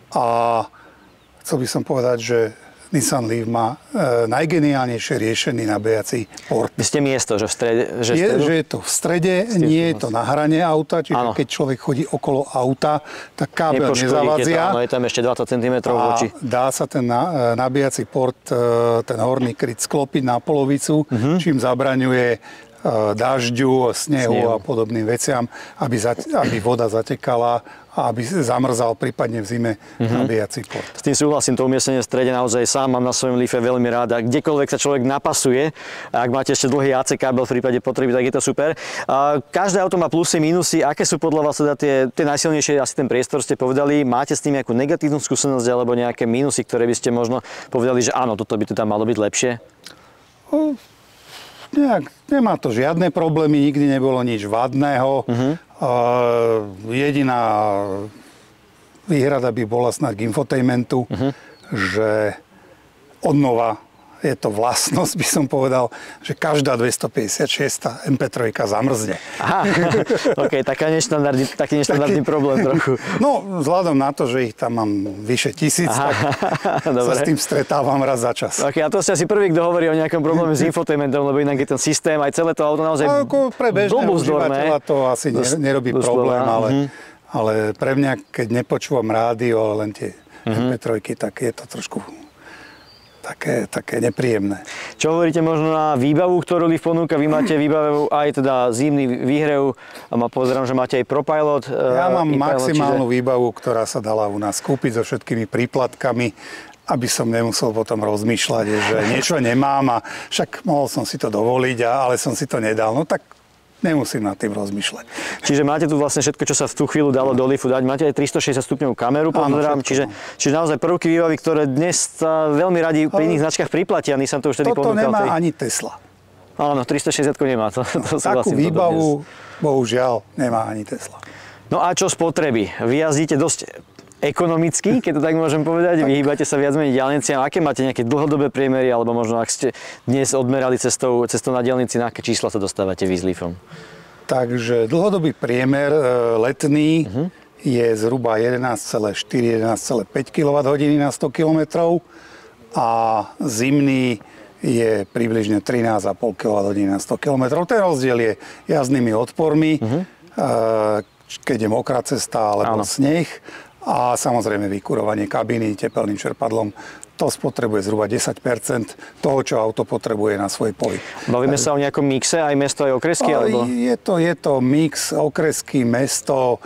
A chcel by som povedať, že Nissan Leaf má e, najgeniálnejšie riešený nabíjací port. Vy ste miesto, že v strede? Že, je, že je to v strede, nie je to na hrane auta, čiže áno. keď človek chodí okolo auta, tak kábel nezavadzia. Áno, je tam ešte dvadsať centimetrov voči. A dá sa ten na, nabíjací port, ten horný kryt sklopiť na polovicu, uh-huh. čím zabraňuje dažďu, snehu, snehu a podobným veciam, aby, zate, aby voda zatekala a aby zamrzal prípadne v zime mm-hmm. nabíjací port. S tým súhlasím, to umiestnenie v strede naozaj sám mám na svojom Leafe veľmi rád. A kdekoľvek sa človek napasuje, a ak máte ešte dlhý á cé kábel v prípade potreby, tak je to super. A každé auto má plusy, minusy. Aké sú podľa vás teda tie, tie najsilnejšie, asi ten priestor ste povedali, máte s tým nejakú negatívnu skúsenosť alebo nejaké minusy, ktoré by ste možno povedali, že áno, toto by teda malo byť lepšie? Oh. Nejak, nemá to žiadne problémy, nikdy nebolo nič vadného. Uh-huh. Uh, jediná výhrada by bola snad k infotainmentu, uh-huh. že odnova je to vlastnosť, by som povedal, že každá dvestopäťdesiatšesť em pé tri zamrzne. Aha, ok, taká neštandardný, taký neštandardný taký, problém trochu. No, vzhľadom na to, že ich tam mám vyše tisíc, aha, tak sa s tým stretávam raz za čas. Ok, a to ste asi prvý, kto hovorí o nejakom probléme s infotainmentom, lebo inak je ten systém, aj celé to auto naozaj blbúzdorné. Pre bežného užívateľa to asi nerobí problém, ale, uh-huh. ale pre mňa, keď nepočúvam rádio, ale len tie uh-huh. em pé tri, tak je to trošku... také, také nepríjemné. Čo hovoríte možno na výbavu, ktorú Leaf ponúka? Vy máte výbavu aj teda zimný výhrev a ma pozerám, že máte aj ProPilot. Ja mám e-pilot, maximálnu čiže... výbavu, ktorá sa dala u nás kúpiť so všetkými príplatkami, aby som nemusel potom rozmýšľať, že niečo nemám a však mohol som si to dovoliť, ale som si to nedal. No tak nemusím nad tým rozmýšľať. Čiže máte tu vlastne všetko, čo sa v tú chvíľu dalo do Leafu dať. Máte aj tristošesťdesiat stupňovú kameru, pozerám. Čiže, čiže naozaj prvky výbavy, ktoré dnes sa veľmi radi pri iných značkách priplatia. Nissan to už vtedy toto ponúkal. Toto nemá tej... ani Tesla. Áno, tristošesťdesiat nemá. To, to Takú výbavu, bohužiaľ, nemá ani Tesla. No a čo spotreby? Vy jazdíte dosť ekonomicky, keď to tak môžem povedať, vyhýbate sa viac menej diaľniciam. Aké máte nejaké dlhodobé priemery, alebo možno ak ste dnes odmerali cestou, cestou na diaľnici, na aké čísla sa dostávate vy s Leafom? Takže dlhodobý priemer letný uh-huh. je zhruba jedenásť celá štyri - jedenásť celá päť kilowatthodín na sto kilometrov a zimný je približne trinásť celá päť kilowatthodín na sto kilometrov. Ten rozdiel je jazdnými odpormi, uh-huh. keď je mokrá cesta alebo Áno. sneh. A samozrejme vykurovanie kabíny tepelným čerpadlom. To spotrebuje zhruba desať percent toho, čo auto potrebuje na svoj pohyb. Bavíme sa o nejakom mixe, aj mesto, aj okresky? Alebo... Je, to, je to mix, okresky, mesto,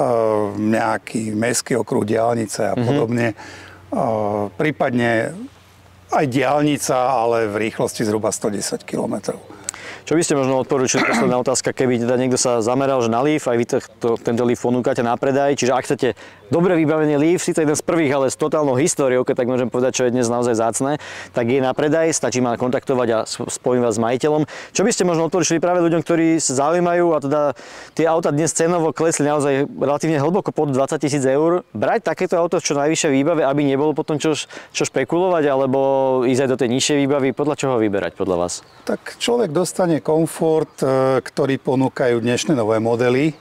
nejaký mestský okruh, diaľnice a podobne. Mm-hmm. Prípadne aj diaľnica, ale v rýchlosti zhruba stodesať kilometrov. Čo by ste možno odporúčili, posledná otázka, keby teda niekto sa zameral, že na Leaf, aj vy to, to, tento Leaf ponúkate na predaj, čiže ak chcete dobre vybavený Leaf, síce jeden z prvých, ale s totálnou históriou, keď tak môžem povedať, čo je dnes naozaj vzácne, tak je na predaj, stačí ma kontaktovať a spojím vás s majiteľom. Čo by ste možno odporúčili práve ľuďom, ktorí sa zaujímajú a teda tie auta dnes cenovo klesli naozaj relatívne hlboko pod dvadsať tisíc eur, brať takéto auto v čo najvyššej výbave, aby nebolo potom čo, čo špekulovať, alebo ísť aj do tej nižšej výbavy, podľa čoho vyberať podľa vás? Tak človek dostane komfort, ktorý ponúkajú dnešné nové modely.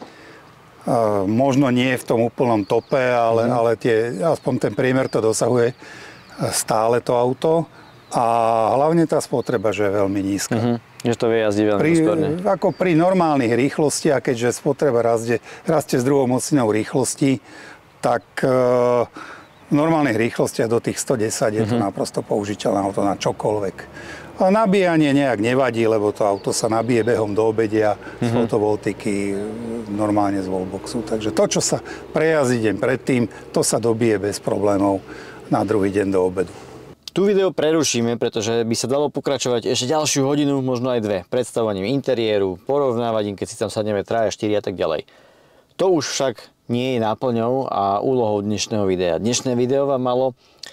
Možno nie v tom úplnom tope, ale, mm. ale tie, aspoň ten priemer to dosahuje stále to auto. A hlavne tá spotreba, že je veľmi nízka. Mm-hmm. Že to vie jazdiť veľmi pri, úsporne. Ako pri normálnych rýchlostiach, keďže spotreba rastie, rastie s druhou mocninou rýchlosti, tak e, v normálnych rýchlostiach do tých sto desať mm-hmm. je to naprosto použiteľné auto na čokoľvek. A nabíjanie nejak nevadí, lebo to auto sa nabije behom do obedia mm-hmm. z fotovoltiky normálne z wallboxu. Takže to, čo sa prejazdí deň predtým, to sa dobije bez problémov na druhý deň do obedu. Tu video prerušíme, pretože by sa dalo pokračovať ešte ďalšiu hodinu, možno aj dve, predstavovaním interiéru, porovnávaním, keď si tam sadneme traja, štyri a tak ďalej. To už však nie je náplňou a úlohou dnešného videa. Dnešné video vám malo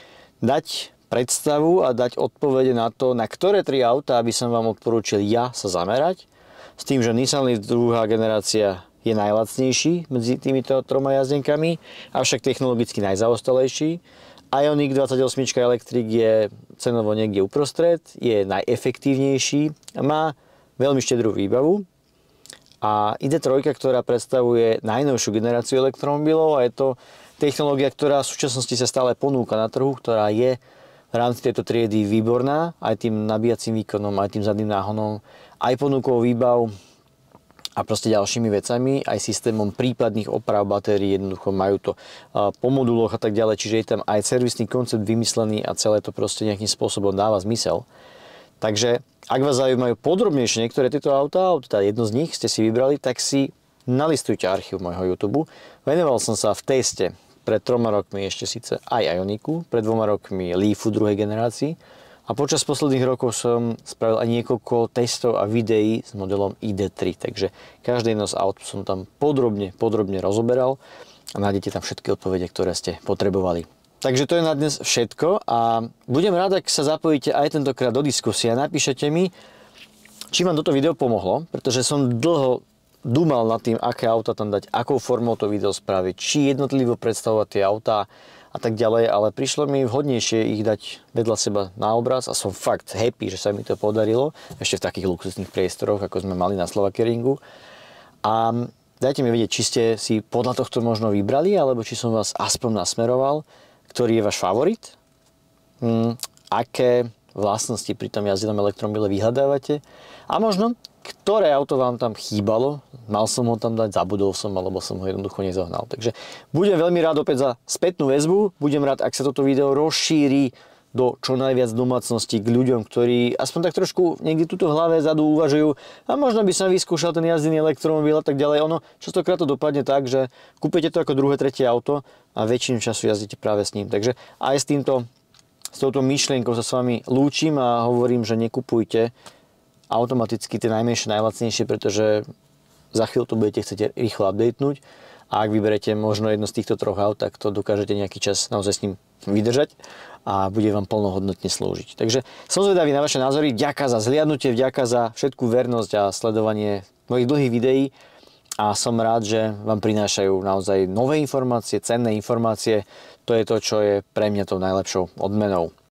dať predstavu a dať odpovede na to, na ktoré tri autá by som vám odporúčil ja sa zamerať. S tým, že Nissan Leaf druhá generácia je najlacnejší medzi týmito troma jazdenkami, avšak technologicky najzaostalejší. Ioniq dvadsaťosem Electric je cenovo niekde uprostred, je najefektívnejší, má veľmi štedrú výbavu a í dé tri, ktorá predstavuje najnovšiu generáciu elektromobilov a je to technológia, ktorá v súčasnosti sa stále ponúka na trhu, ktorá je v rámci tejto triedy výborná, aj tým nabíjacím výkonom, aj tým zadným náhonom, aj ponukou výbav a proste ďalšími vecami, aj systémom prípadných oprav batérií, jednoducho majú to po moduloch a tak ďalej, čiže je tam aj servisný koncept vymyslený a celé to proste nejakým spôsobom dáva zmysel. Takže ak vás zaujímajú podrobnejšie niektoré tieto autá, teda jedno z nich ste si vybrali, tak si nalistujte archív môjho YouTube. Venoval som sa v teste pred troma rokmi ešte síce aj Ioniqu, pred dvoma rokmi Leafu druhej generácii a počas posledných rokov som spravil aj niekoľko testov a videí s modelom í dé tri, takže každé jedno z aut som tam podrobne, podrobne rozoberal a nájdete tam všetky odpovede, ktoré ste potrebovali. Takže to je na dnes všetko a budem rád, ak sa zapojíte aj tentokrát do diskusie a napíšete mi, či vám toto video pomohlo, pretože som dlho dúmal nad tým, aké auta tam dať, akou formou to video spraviť, či jednotlivo predstavovať tie autá a tak ďalej, ale prišlo mi vhodnejšie ich dať vedľa seba na obraz a som fakt happy, že sa mi to podarilo, ešte v takých luxusných priestoroch, ako sme mali na Slovakieringu. A dajte mi vedieť, či ste si podľa tohto možno vybrali, alebo či som vás aspoň nasmeroval, ktorý je váš favorit, hm, aké vlastnosti pri tom jazdenom elektromobile vyhľadávate a možno ktoré auto vám tam chýbalo, mal som ho tam dať, zabudol som, alebo som ho jednoducho nezohnal. Takže budem veľmi rád opäť za spätnú väzbu, budem rád, ak sa toto video rozšíri do čo najviac domácností k ľuďom, ktorí aspoň tak trošku niekde tuto v hlave zadu uvažujú a možno by som vyskúšal ten jazdený elektromobil a tak ďalej. Ono častokrát to dopadne tak, že kúpite to ako druhé, tretie auto a väčšinu času jazdíte práve s ním. Takže aj s týmto, s touto myšlienkou sa s vami lúčim a hovorím, že nekupujte automaticky tie najmenšie, najlacnejšie, pretože za chvíľu to budete chcieť rýchlo updatenúť a ak vyberete možno jedno z týchto troch aut, tak to dokážete nejaký čas naozaj s ním vydržať a bude vám plnohodnotne slúžiť. Takže som zvedavý na vaše názory, vďaka za zhliadnutie, vďaka za všetkú vernosť a sledovanie mojich dlhých videí a som rád, že vám prinášajú naozaj nové informácie, cenné informácie. To je to, čo je pre mňa tou najlepšou odmenou.